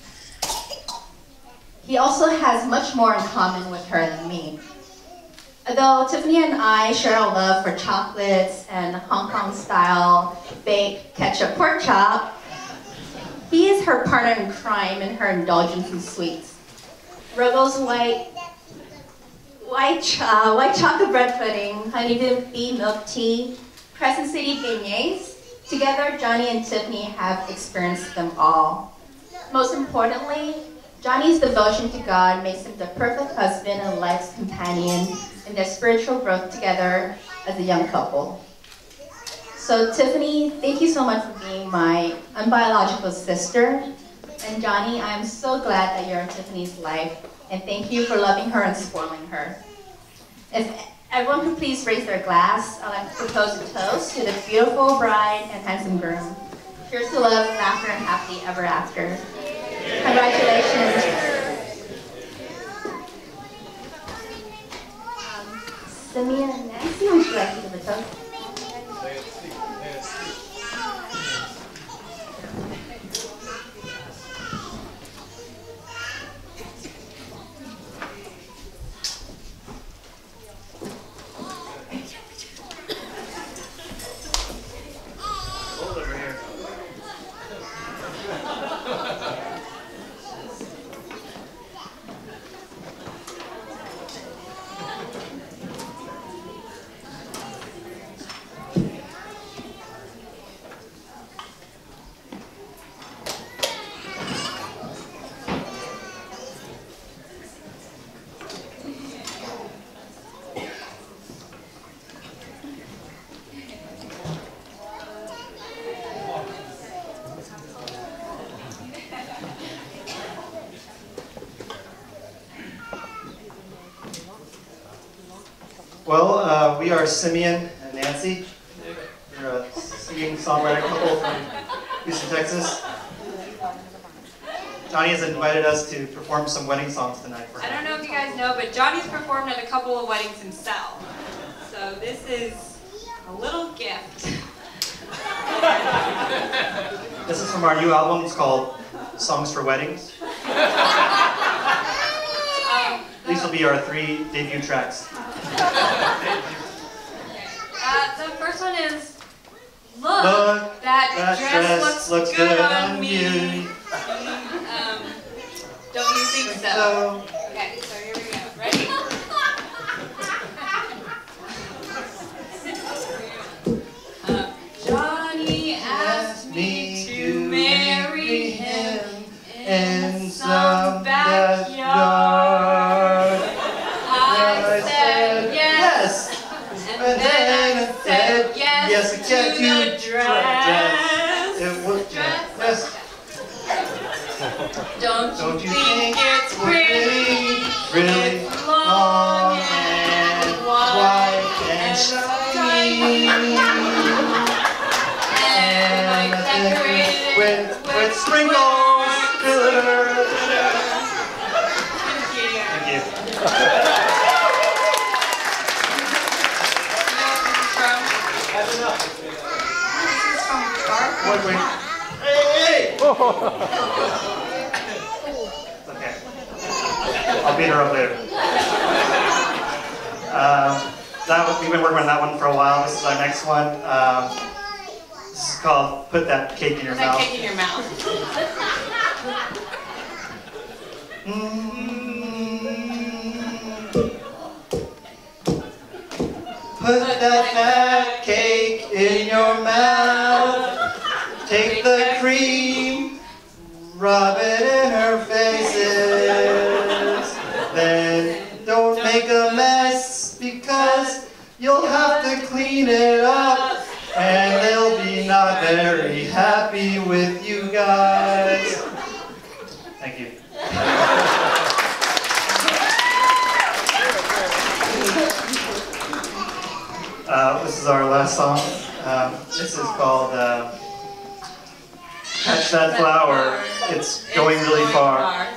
He also has much more in common with her than me. Although Tiffany and I share a love for chocolates and Hong Kong-style baked ketchup pork chop, he is her partner in crime and her indulgence in sweets. Ruggles white chocolate bread pudding, honeydew bee milk tea, Crescent City beignets. Together, Johnny and Tiffany have experienced them all. Most importantly, Johnny's devotion to God makes him the perfect husband and life's companion in their spiritual growth together as a young couple. So Tiffany, thank you so much for being my unbiological sister. And Johnny, I am so glad that you're in Tiffany's life, and thank you for loving her and spoiling her. If everyone could please raise their glass, I'd like to propose a toast to the beautiful bride and handsome groom. Here's to love, laughter, and happily ever after. Congratulations. Samia and Nancy, would you like to give a toast? Well, we are Simeon and Nancy. We're a singing songwriter couple from Houston, Texas. Johnny has invited us to perform some wedding songs tonight for him. I don't know if you guys know, but Johnny's performed at a couple of weddings himself. So this is a little gift. This is from our new album. It's called Songs for Weddings. These will be our 3 debut tracks. The first one is, look that dress looks good on me. Don't you think so? Okay, so here we go. Ready? Johnny asked me to marry him in some backyard. I said yes, and then I said yes to the dress. It was dress. Don't you think it's pretty? Really long and white and shiny. And I decorated it with sprinkles. Thank you. Wait. Hey! Okay. I'll beat her up later. We've been working on that one for a while. This is our next one. This is called Put That Cake in Your Mouth. Put that cake in your mouth. Put that fat cake in your mouth. Take the cream, rub it in her faces. Then don't make a mess because you'll have to clean it up. And they'll be not very happy with you guys. Thank you. This is our last song. This is called Catch That Flower. It's going really far.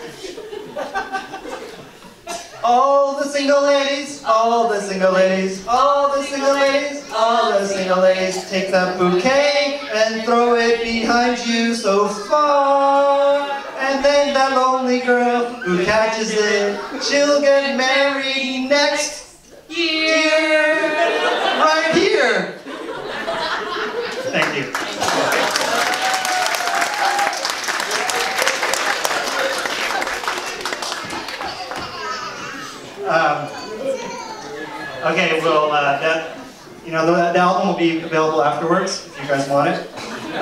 All the single ladies, all the single ladies, all the single ladies, all the single ladies, take that bouquet and throw it behind you so far. And then that lonely girl who catches it, she'll get married next year. Right here. Thank you. Okay, well, the album will be available afterwards if you guys want it.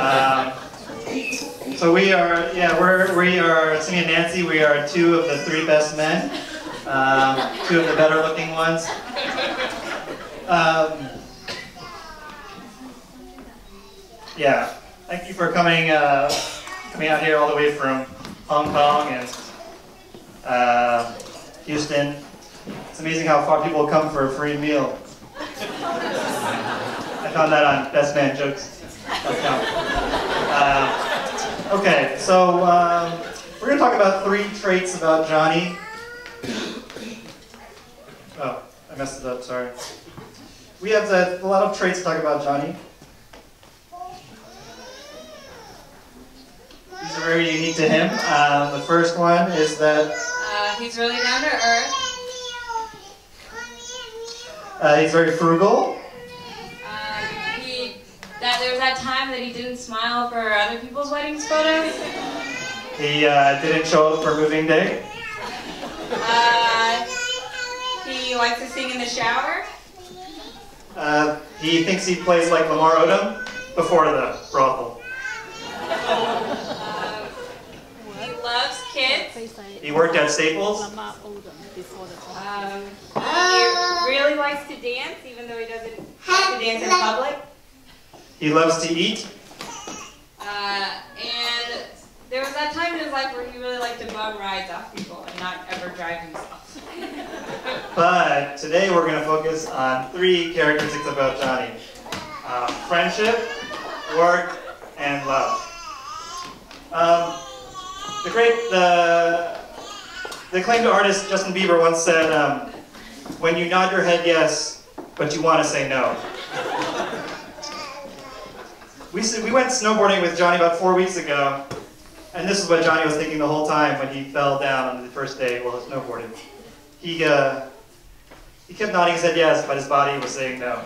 So we are Simeon and Nancy. We are 2 of the 3 best men, 2 of the better looking ones. Yeah, thank you for coming out here all the way from Hong Kong and Houston. It's amazing how far people come for a free meal. I found that on bestmanjokes.com. Okay, so we're going to talk about 3 traits about Johnny. Oh, I messed it up, sorry. We have a lot of traits to talk about Johnny. These are very unique to him. The first one is that he's really down to earth. He's very frugal. There was that time that he didn't smile for other people's weddings photos. He didn't show up for moving day. He likes to sing in the shower. He thinks he plays like Lamar Odom before the brothel. He loves kids. He worked at Staples. He really likes to dance, even though he doesn't like to dance in public. He loves to eat. And there was that time in his life where he really liked to bum rides off people and not ever drive himself. But today we're going to focus on 3 characteristics about Johnny. Friendship, work, and love. The acclaimed artist Justin Bieber once said, when you nod your head yes, but you want to say no. We went snowboarding with Johnny about 4 weeks ago, and this is what Johnny was thinking the whole time when he fell down on the first day while snowboarding. He kept nodding his head yes, but his body was saying no.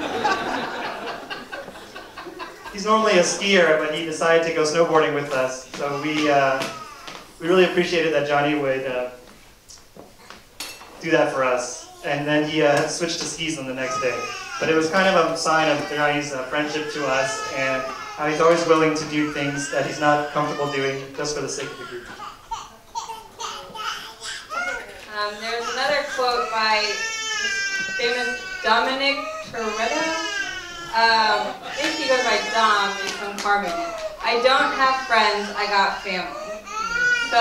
He's normally a skier, but he decided to go snowboarding with us, so we really appreciated that Johnny would do that for us. And then he had to switch to skis on the next day. But it was kind of a sign of Johnny's friendship to us and how he's always willing to do things that he's not comfortable doing just for the sake of the group. There's another quote by this famous Dominic Toretto. I think he goes by Dom and from Carmen. I don't have friends, I got family. So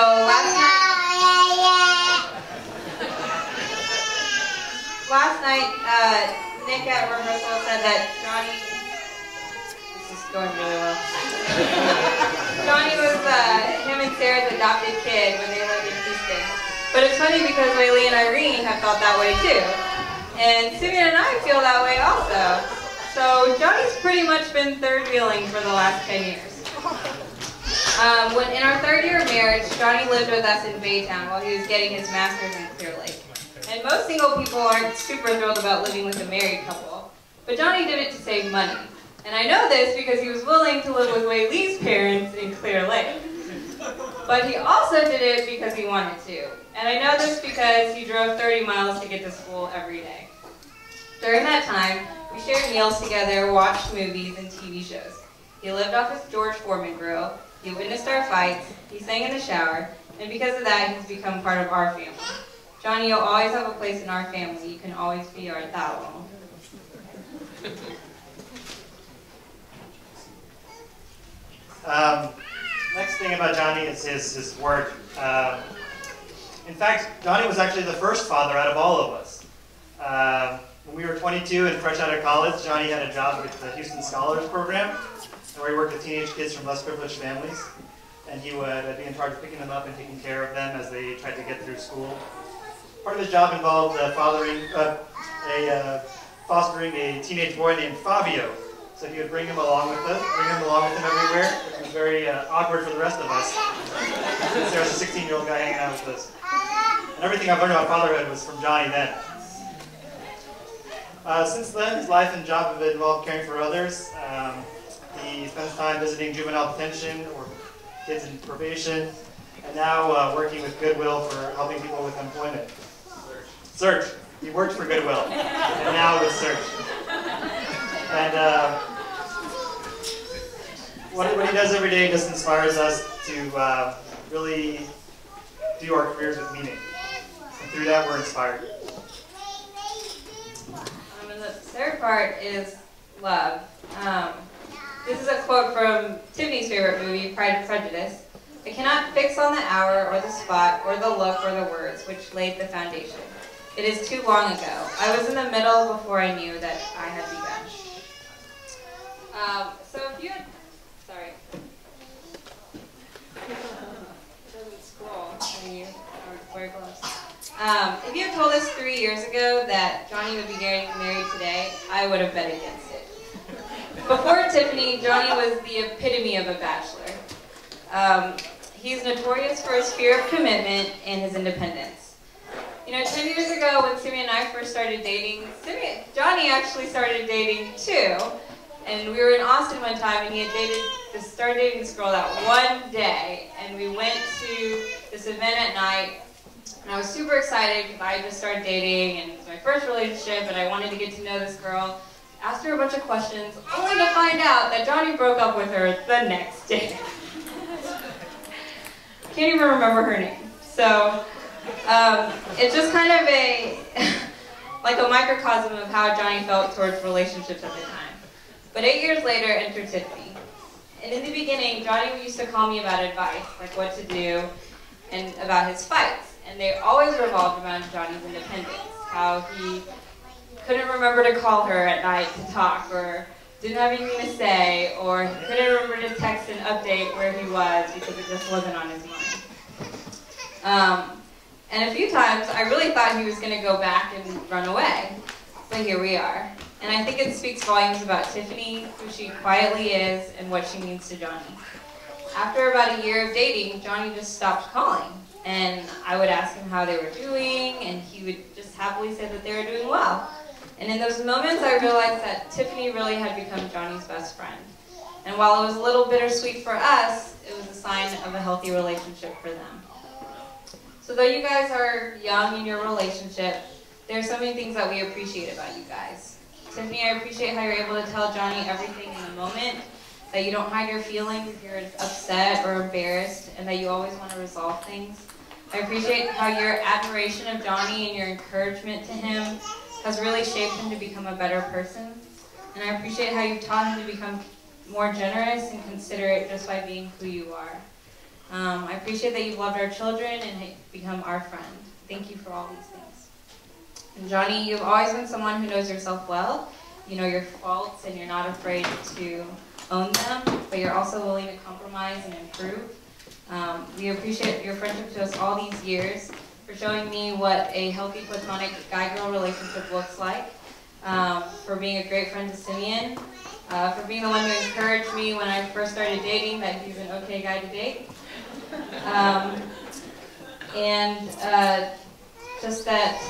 last night, Nick at rehearsal said that Johnny, this is going really well. Johnny was him and Sarah's adopted kid when they lived in Houston. But it's funny because Laylee and Irene have felt that way too. And Simeon and I feel that way also. So Johnny's pretty much been third wheeling for the last 10 years. When in our 3rd year of marriage, Johnny lived with us in Baytown while he was getting his master's in Clear Lake. And most single people aren't super thrilled about living with a married couple. But Johnny did it to save money. And I know this because he was willing to live with Laylee's parents in Clear Lake. But he also did it because he wanted to. And I know this because he drove 30 miles to get to school every day. During that time, we shared meals together, watched movies and TV shows. He lived off his George Foreman grill, he witnessed our fights, he sang in the shower, and because of that, he's become part of our family. Johnny, you'll always have a place in our family. You can always be our towel. Next thing about Johnny is his work. In fact, Johnny was actually the first father out of all of us. When we were 22 and fresh out of college, Johnny had a job with the Houston Scholars Program, where he worked with teenage kids from less privileged families. And he would be in charge of picking them up and taking care of them as they tried to get through school. Part of his job involved fostering a teenage boy named Fabio. So he would bring him along with him everywhere, which was very awkward for the rest of us, since there was a 16-year-old guy hanging out with us. And everything I've learned about fatherhood was from Johnny then. Since then, his life and job have involved caring for others. He spends time visiting juvenile detention or kids in probation, and now working with Goodwill for helping people with employment. Search. He worked for Goodwill, and now with Search. And what he does every day just inspires us to really do our careers with meaning. And through that, we're inspired. And the third part is love. This is a quote from Tiffany's favorite movie, Pride and Prejudice. I cannot fix on the hour or the spot or the look or the words which laid the foundation. It is too long ago. I was in the middle before I knew that I had begun. So if you had, sorry. It doesn't scroll when you wear gloves. If you had told us 3 years ago that Johnny would be getting married today, I would have bet against it. Before Tiffany, Johnny was the epitome of a bachelor. He's notorious for his fear of commitment and his independence. You know, 10 years ago when Simeon and I first started dating, Johnny actually started dating too. And we were in Austin one time and he had started dating this girl that one day. And we went to this event at night. And I was super excited because I just started dating and it was my first relationship and I wanted to get to know this girl. Asked her a bunch of questions, only to find out that Johnny broke up with her the next day. Can't even remember her name. So it's just kind of like a microcosm of how Johnny felt towards relationships at the time. But 8 years later, entered Tiffany. And in the beginning, Johnny used to call me about advice, like what to do, and about his fights. And they always revolved around Johnny's independence, how he couldn't remember to call her at night to talk, or didn't have anything to say, or he couldn't remember to text an update where he was because it just wasn't on his mind. And a few times, I really thought he was going to go back and run away, but here we are. And I think it speaks volumes about Tiffany, who she quietly is, and what she means to Johnny. After about a year of dating, Johnny just stopped calling, and I would ask him how they were doing, and he would just happily say that they were doing well. And in those moments, I realized that Tiffany really had become Johnny's best friend. And while it was a little bittersweet for us, it was a sign of a healthy relationship for them. So though you guys are young in your relationship, there are so many things that we appreciate about you guys. Tiffany, I appreciate how you're able to tell Johnny everything in the moment, that you don't hide your feelings if you're upset or embarrassed, and that you always want to resolve things. I appreciate how your admiration of Johnny and your encouragement to him has really shaped him to become a better person. And I appreciate how you've taught him to become more generous and considerate just by being who you are. I appreciate that you've loved our children and become our friend. Thank you for all these things. And Johnny, you've always been someone who knows yourself well. You know your faults and you're not afraid to own them, but you're also willing to compromise and improve. We appreciate your friendship to us all these years, for showing me what a healthy platonic guy-girl relationship looks like, for being a great friend to Simeon, for being the one who encouraged me when I first started dating that he's an okay guy to date. Just that,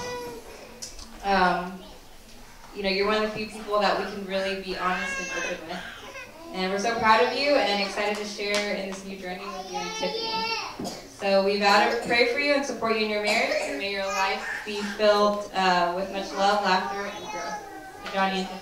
you know, you're one of the few people that we can really be honest and open with. And we're so proud of you and excited to share in this new journey with you and Tiffany. So we vow to pray for you and support you in your marriage, and may your life be filled with much love, laughter, and growth. Johnny and Tiffany.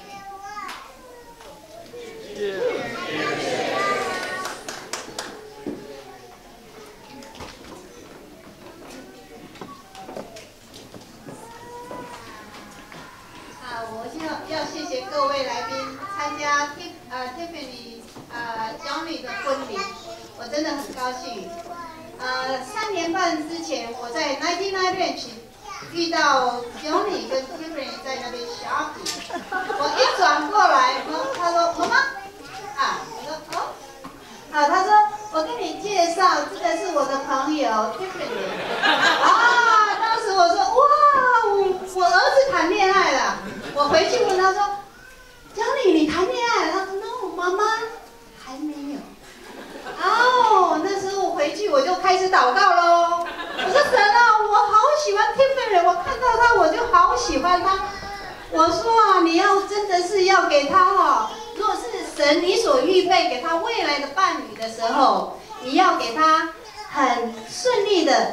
Tiffany Johnny 的婚礼，我真的很高兴。3年半之前，我在99 Ranch 遇到 Johnny 跟 Tiffany 在那边 shopping。我一转过来，他说：“妈妈，啊，我说哦，好，他说我跟你介绍，这个是我的朋友 Tiffany。啊，当时我说哇，我儿子谈恋爱了。我回去问他说。” Johnny， 你谈恋爱？他说 No， 妈妈还没有。哦，那时候我回去我就开始祷告喽。我说神啊，我好喜欢 Tiffany， 我看到他我就好喜欢他。我说啊，你要真的是要给他哈，如果是神你所预备给他未来的伴侣的时候，你要给他很顺利的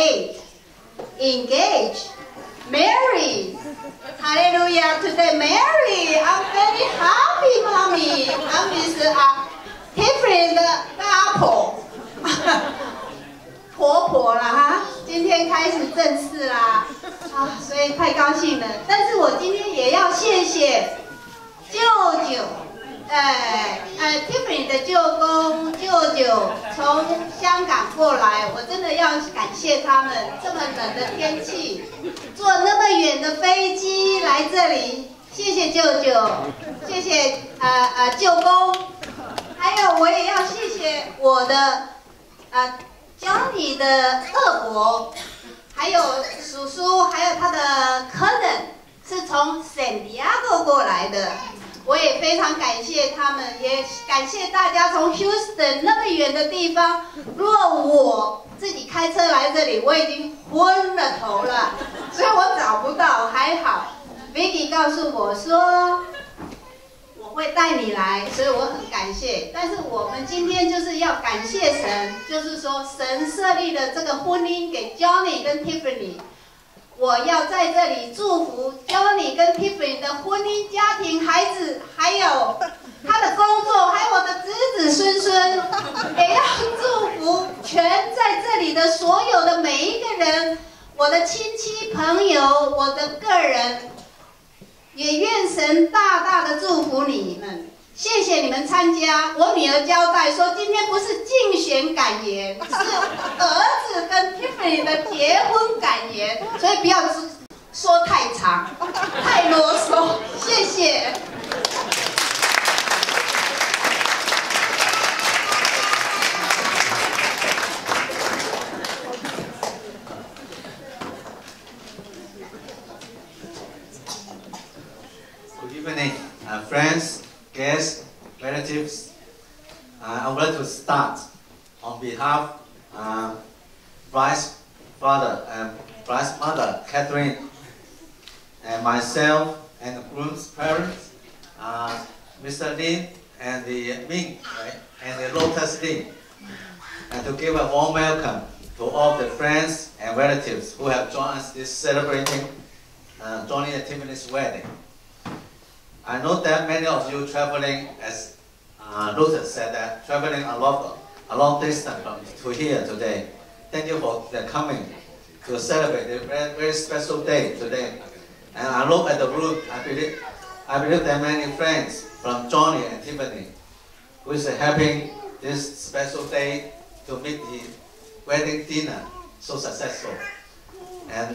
date、engage、marry。Hallelujah! Today, Mary, I'm very happy, mommy. I'm with Tiffany 的大婆，婆婆啦哈。今天开始正式啦，所以太高兴了。但是我今天也要谢谢舅舅，Tiffany 的舅公、舅舅从香港过来，我真的要感谢他们。这么冷的天气，坐那么远的飞机来这里，谢谢舅舅，谢谢舅公，还有我也要谢谢我的Johnny 的二伯，还有叔叔，还有他的 cousin 是从 San Diego 过来的。我也非常感谢他们，也感谢大家从 Houston 那么远的地方。如果我自己开车来这里，我已经昏了头了，所以我找不到。还好 Vicky 告诉我说我会带你来，所以我很感谢。但是我们今天就是要感谢神，就是说神设立了这个婚姻给 Johnny 跟 Tiffany。我要在这里祝福 Johnny 跟 Tiffany 的婚姻、家庭、孩子，还有他的工作，还有我的子子孙孙，也要祝福全在这里的所有的每一个人，我的亲戚朋友，我的个人，也愿神大大的祝福你们。 谢谢你们参加。我女儿交代说，今天不是竞选感言，是儿子跟 Tiffany 的结婚感言，所以不要说太长，太啰嗦。谢谢。 Good evening, friends, guests, relatives. I would like to start on behalf of Bryce's father and Bryce's mother, Catherine, and myself and the groom's parents, Mr. Lin and the Ming, right, and the Lotus Lin, and to give a warm welcome to all the friends and relatives who have joined us this celebrating Johnny and Tiffany's wedding. I know that many of you traveling, as Lotus said, that traveling a long distance to here today. Thank you for coming to celebrate a very, very special day today. And I look at the room, I believe there are many friends from Johnny and Tiffany who is having this special day to make the wedding dinner so successful. And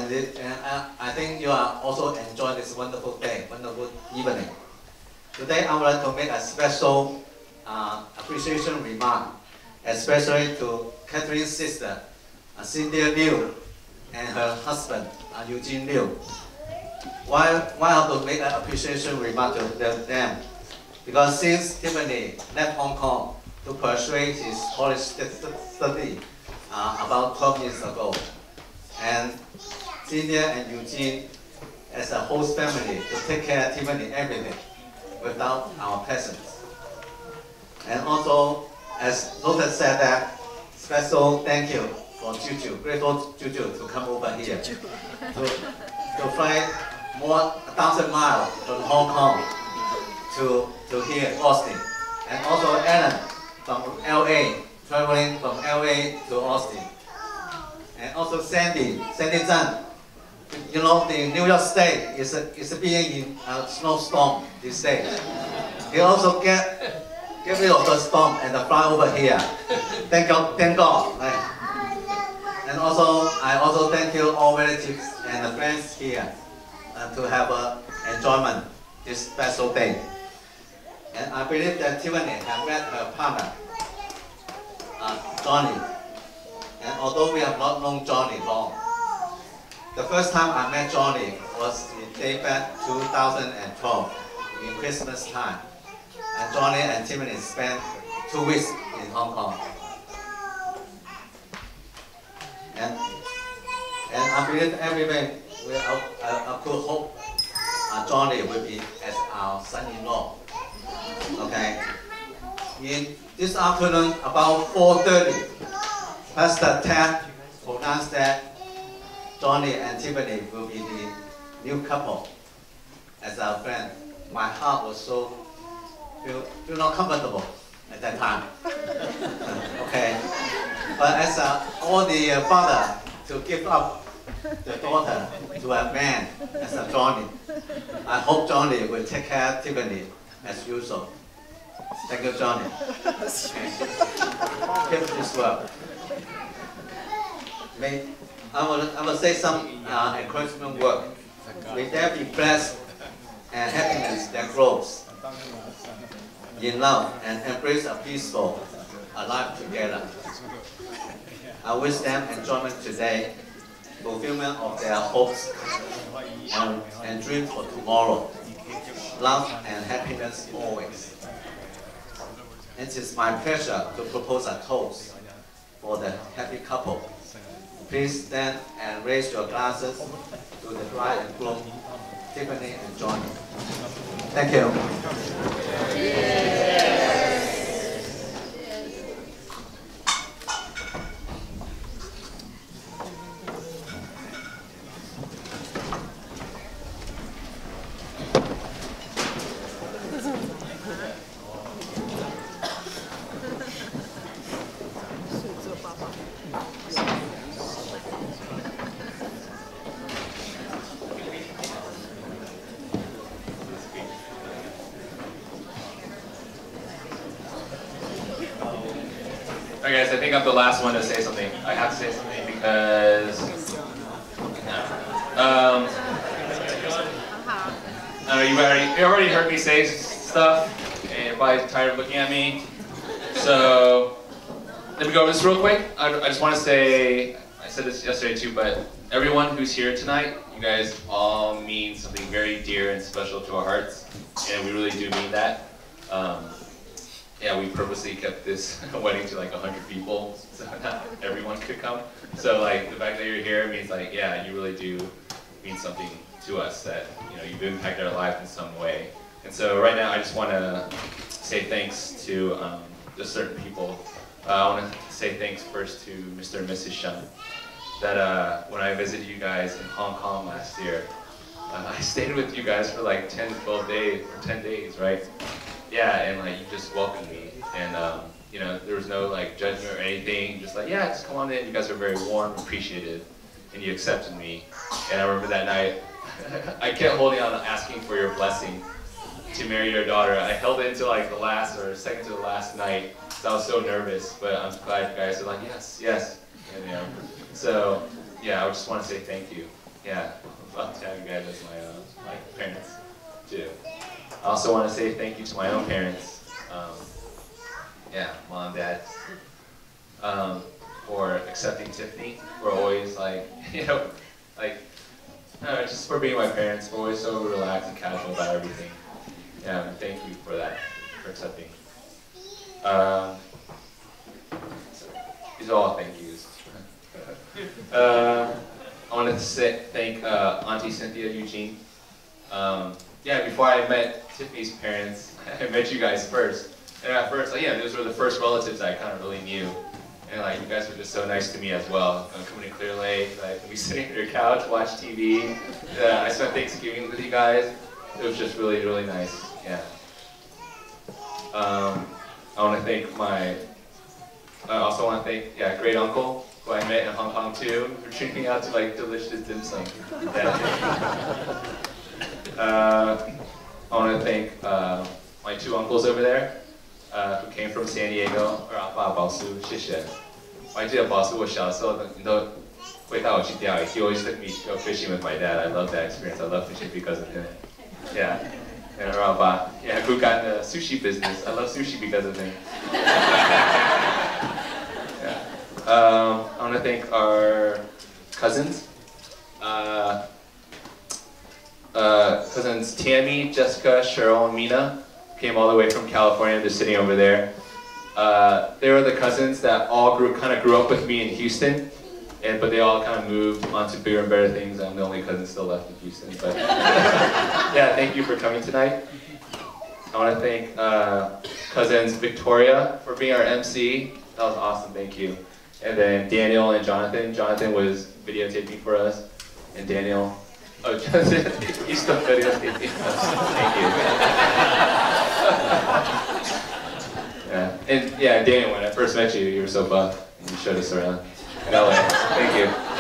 I think you are also enjoying this wonderful day, wonderful evening. Today I would like to make a special appreciation remark, especially to Catherine's sister, Cynthia Liu, and her husband, Eugene Liu. Why I have to make an appreciation remark to them? Because since Tiffany left Hong Kong to pursue his college study about 12 years ago, and Cynthia and Eugene, as a host family, to take care of Tiffany every day without our presence. And also, as Lotus said, that special thank you for Juju, grateful Juju to come over here to fly more 1,000 miles from Hong Kong to here, Austin. And also Ellen from LA, traveling from LA to Austin. And also Sandy Zhang. You know, the New York State is being in a snowstorm these days. He also get rid of the storm and fly over here. Thank God. And also, I also thank you all relatives and friends here to have enjoyment this special day. And I believe that Tiffany has met her partner, Johnny. And although we have not known Johnny long, the first time I met Johnny was in day back 2012, in Christmas time. And Johnny and Tiffany spent 2 weeks in Hong Kong. And I believe everywhere I could hope Johnny will be as our son-in-law. Okay. In this afternoon, about 4:30, Pastor Ted pronounced that Johnny and Tiffany will be the new couple as our friend. My heart was so feel not comfortable at that time. Okay, but as all the father to give up the daughter to a man as a Johnny, I hope Johnny will take care of Tiffany as usual. Thank you, Johnny. Okay. Keep this well. I will say some encouragement word. May there be blessed and happiness that grows in love and embrace a peaceful life together. I wish them enjoyment today, fulfillment of their hopes and dreams for tomorrow, love and happiness always. It is my pleasure to propose a toast for the happy couple. Please stand and raise your glasses to the bride and groom, Tiffany and Johnny. Thank you. think I'm the last one to say something. I have to say something because you already heard me say stuff, and you're probably tired of looking at me. So let me go over this real quick. I just want to say, I said this yesterday too, but everyone who's here tonight, you guys all mean something very dear and special to our hearts, and we really do mean that. Yeah, we purposely kept this wedding to like 100 people, so not everyone could come. So like the fact that you're here means like, yeah, you really do mean something to us, that you've impacted our life in some way. And so right now I just want to say thanks to just certain people. I want to say thanks first to Mr. and Mrs. Shum. That when I visited you guys in Hong Kong last year, I stayed with you guys for like 10, 12 days, or 10 days, right? Yeah, and like you just welcomed me, and there was no like judgment or anything. Just like, yeah, just come on in. You guys are very warm, appreciative, and you accepted me. And I remember that night, I kept holding on, asking for your blessing to marry your daughter. I held it until like the last or second to the last night, because I was so nervous. But I'm glad you guys are like, yes, yes, and so yeah, I just want to say thank you. Yeah, I'd love to have you guys as my parents too. I also want to say thank you to my own parents, yeah, mom, dad, for accepting Tiffany. We're always like, just for being my parents. We're always so relaxed and casual about everything. Yeah, and thank you for that, for accepting. These are all thank yous. I wanted to thank Auntie Cynthia Eugene. Yeah, before I met Tiffany's parents, I met you guys first. And at first, those were the first relatives I kind of really knew. And like, you guys were just so nice to me as well. Coming to Clear Lake, like we sitting on your couch, watch TV. I spent Thanksgiving with you guys. It was just really, really nice. Yeah. I want to thank I also want to thank great uncle, who I met in Hong Kong too, for treating me out to like delicious dim sum. Yeah. I want to thank my two uncles over there, who came from San Diego. 阿爸宝叔，谢谢。我还记得宝叔，我小时候你都会带我去钓鱼。He always took me to go fishing with my dad. I love that experience. I love fishing because of him. Yeah. And who got in the sushi business. I love sushi because of him. Yeah. I want to thank our cousins. Cousins Tammy, Jessica, Cheryl, and Mina came all the way from California. They're sitting over there. They were the cousins that all kind of grew up with me in Houston, but they all kind of moved on to bigger and better things. I'm the only cousin still left in Houston. But yeah, thank you for coming tonight. I want to thank cousins Victoria for being our MC. That was awesome, thank you. And then Daniel and Jonathan. Jonathan was videotaping for us, and Daniel. Oh, Jonathan, he's still videotaping us. Thank you. Yeah, and yeah, Daniel, when I first met you, you were so buff, and you showed us around in LA. Thank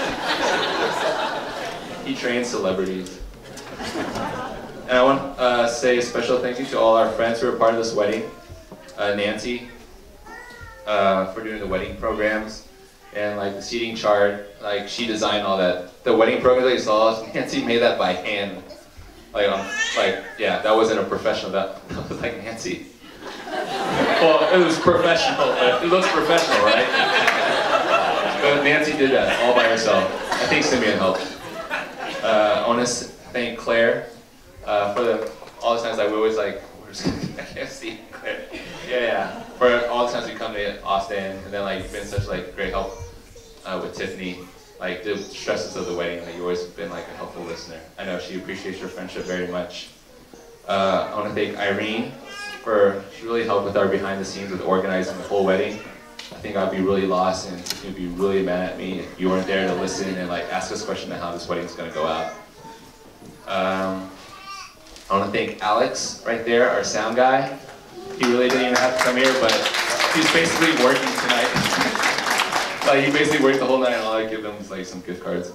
you. He trains celebrities. And I want to say a special thank you to all our friends who were part of this wedding. Nancy, for doing the wedding programs, and like the seating chart, like she designed all that. The wedding program that you saw, Nancy made that by hand. Yeah, that wasn't a professional, that was like Nancy. Well, it was professional, but it looks professional, right? But Nancy did that all by herself. I think Simeon helped. I want to thank Claire for all the times that we always like, I can't see Claire. Yeah. For all the times we come to Austin, and then like you've been such like great help with Tiffany, like the stresses of the wedding. Like you've always been like a helpful listener. I know she appreciates your friendship very much. I want to thank Irene she really helped with our behind the scenes with organizing the whole wedding. I think I'd be really lost and you'd be really mad at me if you weren't there to listen and like ask us questions on how this wedding's gonna go out. I want to thank Alex right there, our sound guy. He really didn't even have to come here, but he's basically working tonight. Like he basically worked the whole night, and all I give him is like some gift cards.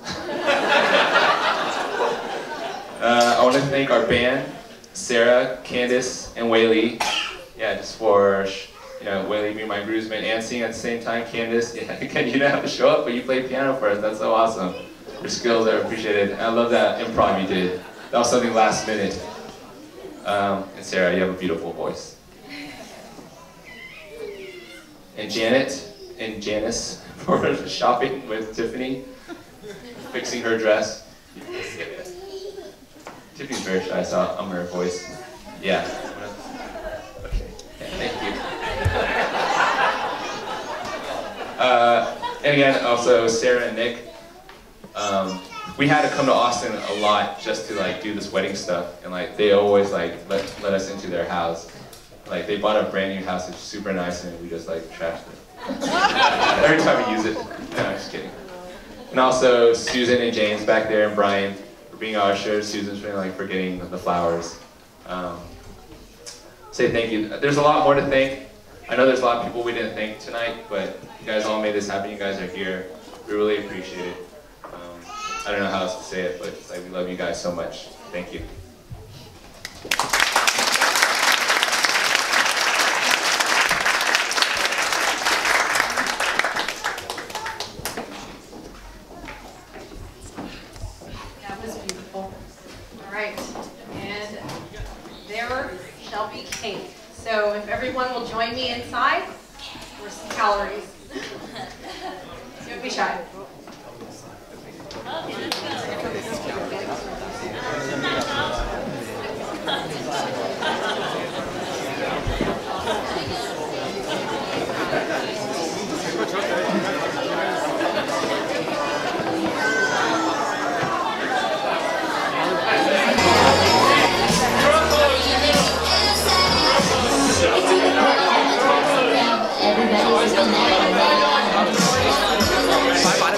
I want to thank our band, Sarah, Candace, and Whaley. Yeah, just for you know, Whaley, me, my groomsmen, and sing at the same time. Candace, again, you didn't have to show up, but you played piano for us. That's so awesome. Your skills are appreciated. I love that improv you did. That was something last minute. And Sarah, you have a beautiful voice. And Janet and Janice for shopping with Tiffany, fixing her dress. Tiffany's very shy, so I'm her voice. Yeah. Okay. Yeah, thank you. And again, also Sarah and Nick. We had to come to Austin a lot just to like do this wedding stuff, and like they always like let us into their house. Like they bought a brand new house, it's super nice, and we just like trashed it every time we use it. No, I'm just kidding. And also Susan and James back there, and Brian for being our ushers. Susan's been like for getting the flowers. Say thank you. There's a lot more to thank. I know there's a lot of people we didn't thank tonight, but you guys all made this happen. You guys are here. We really appreciate it. I don't know how else to say it, but it's like we love you guys so much. Thank you. That was beautiful. All right, and there shall be cake. So if everyone will join me inside for some calories. Don't be shy. Bye bye.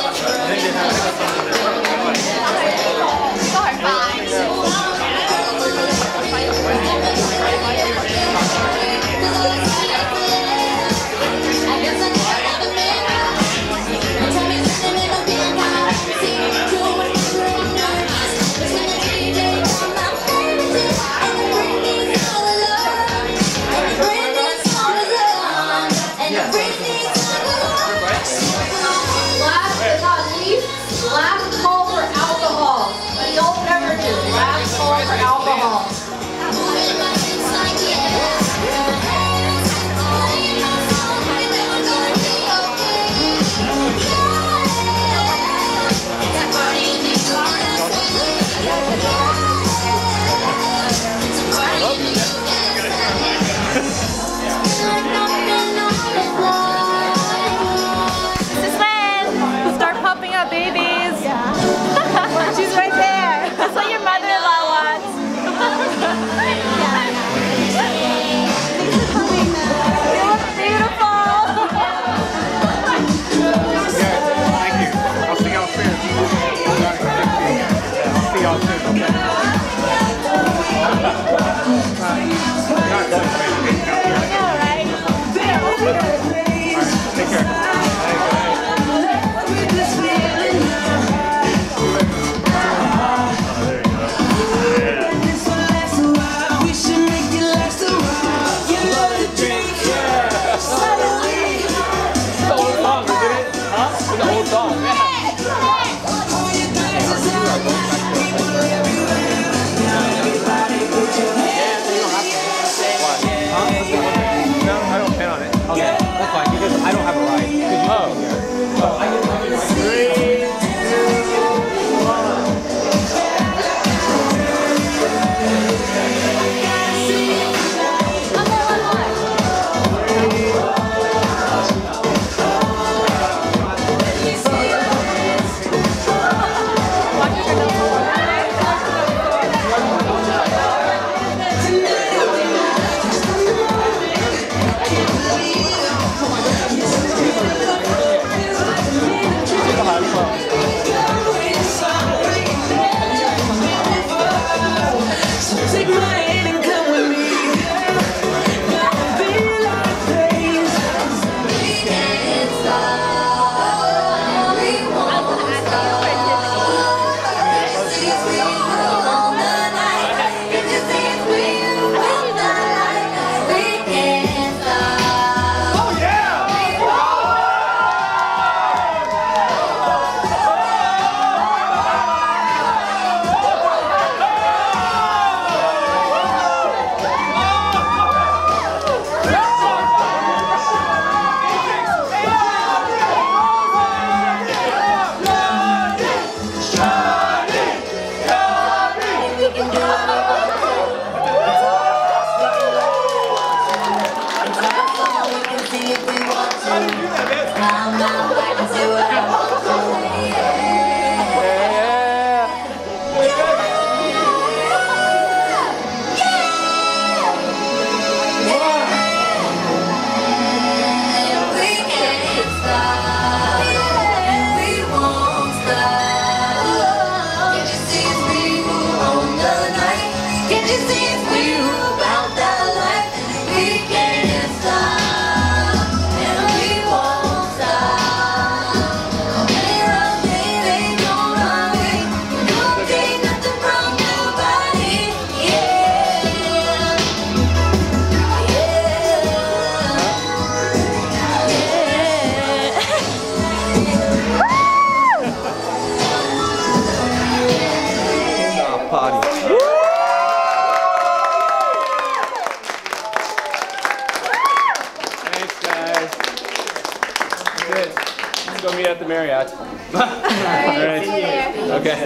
let's go meet at the Marriott. Alright. Okay.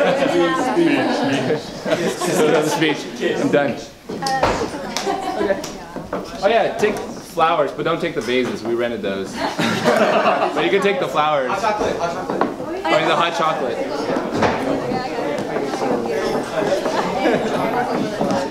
Another speech. I'm done. Okay. Oh yeah, take flowers, but don't take the vases. We rented those. But you can take the flowers. Hot chocolate. Hot chocolate. Oh, the hot chocolate.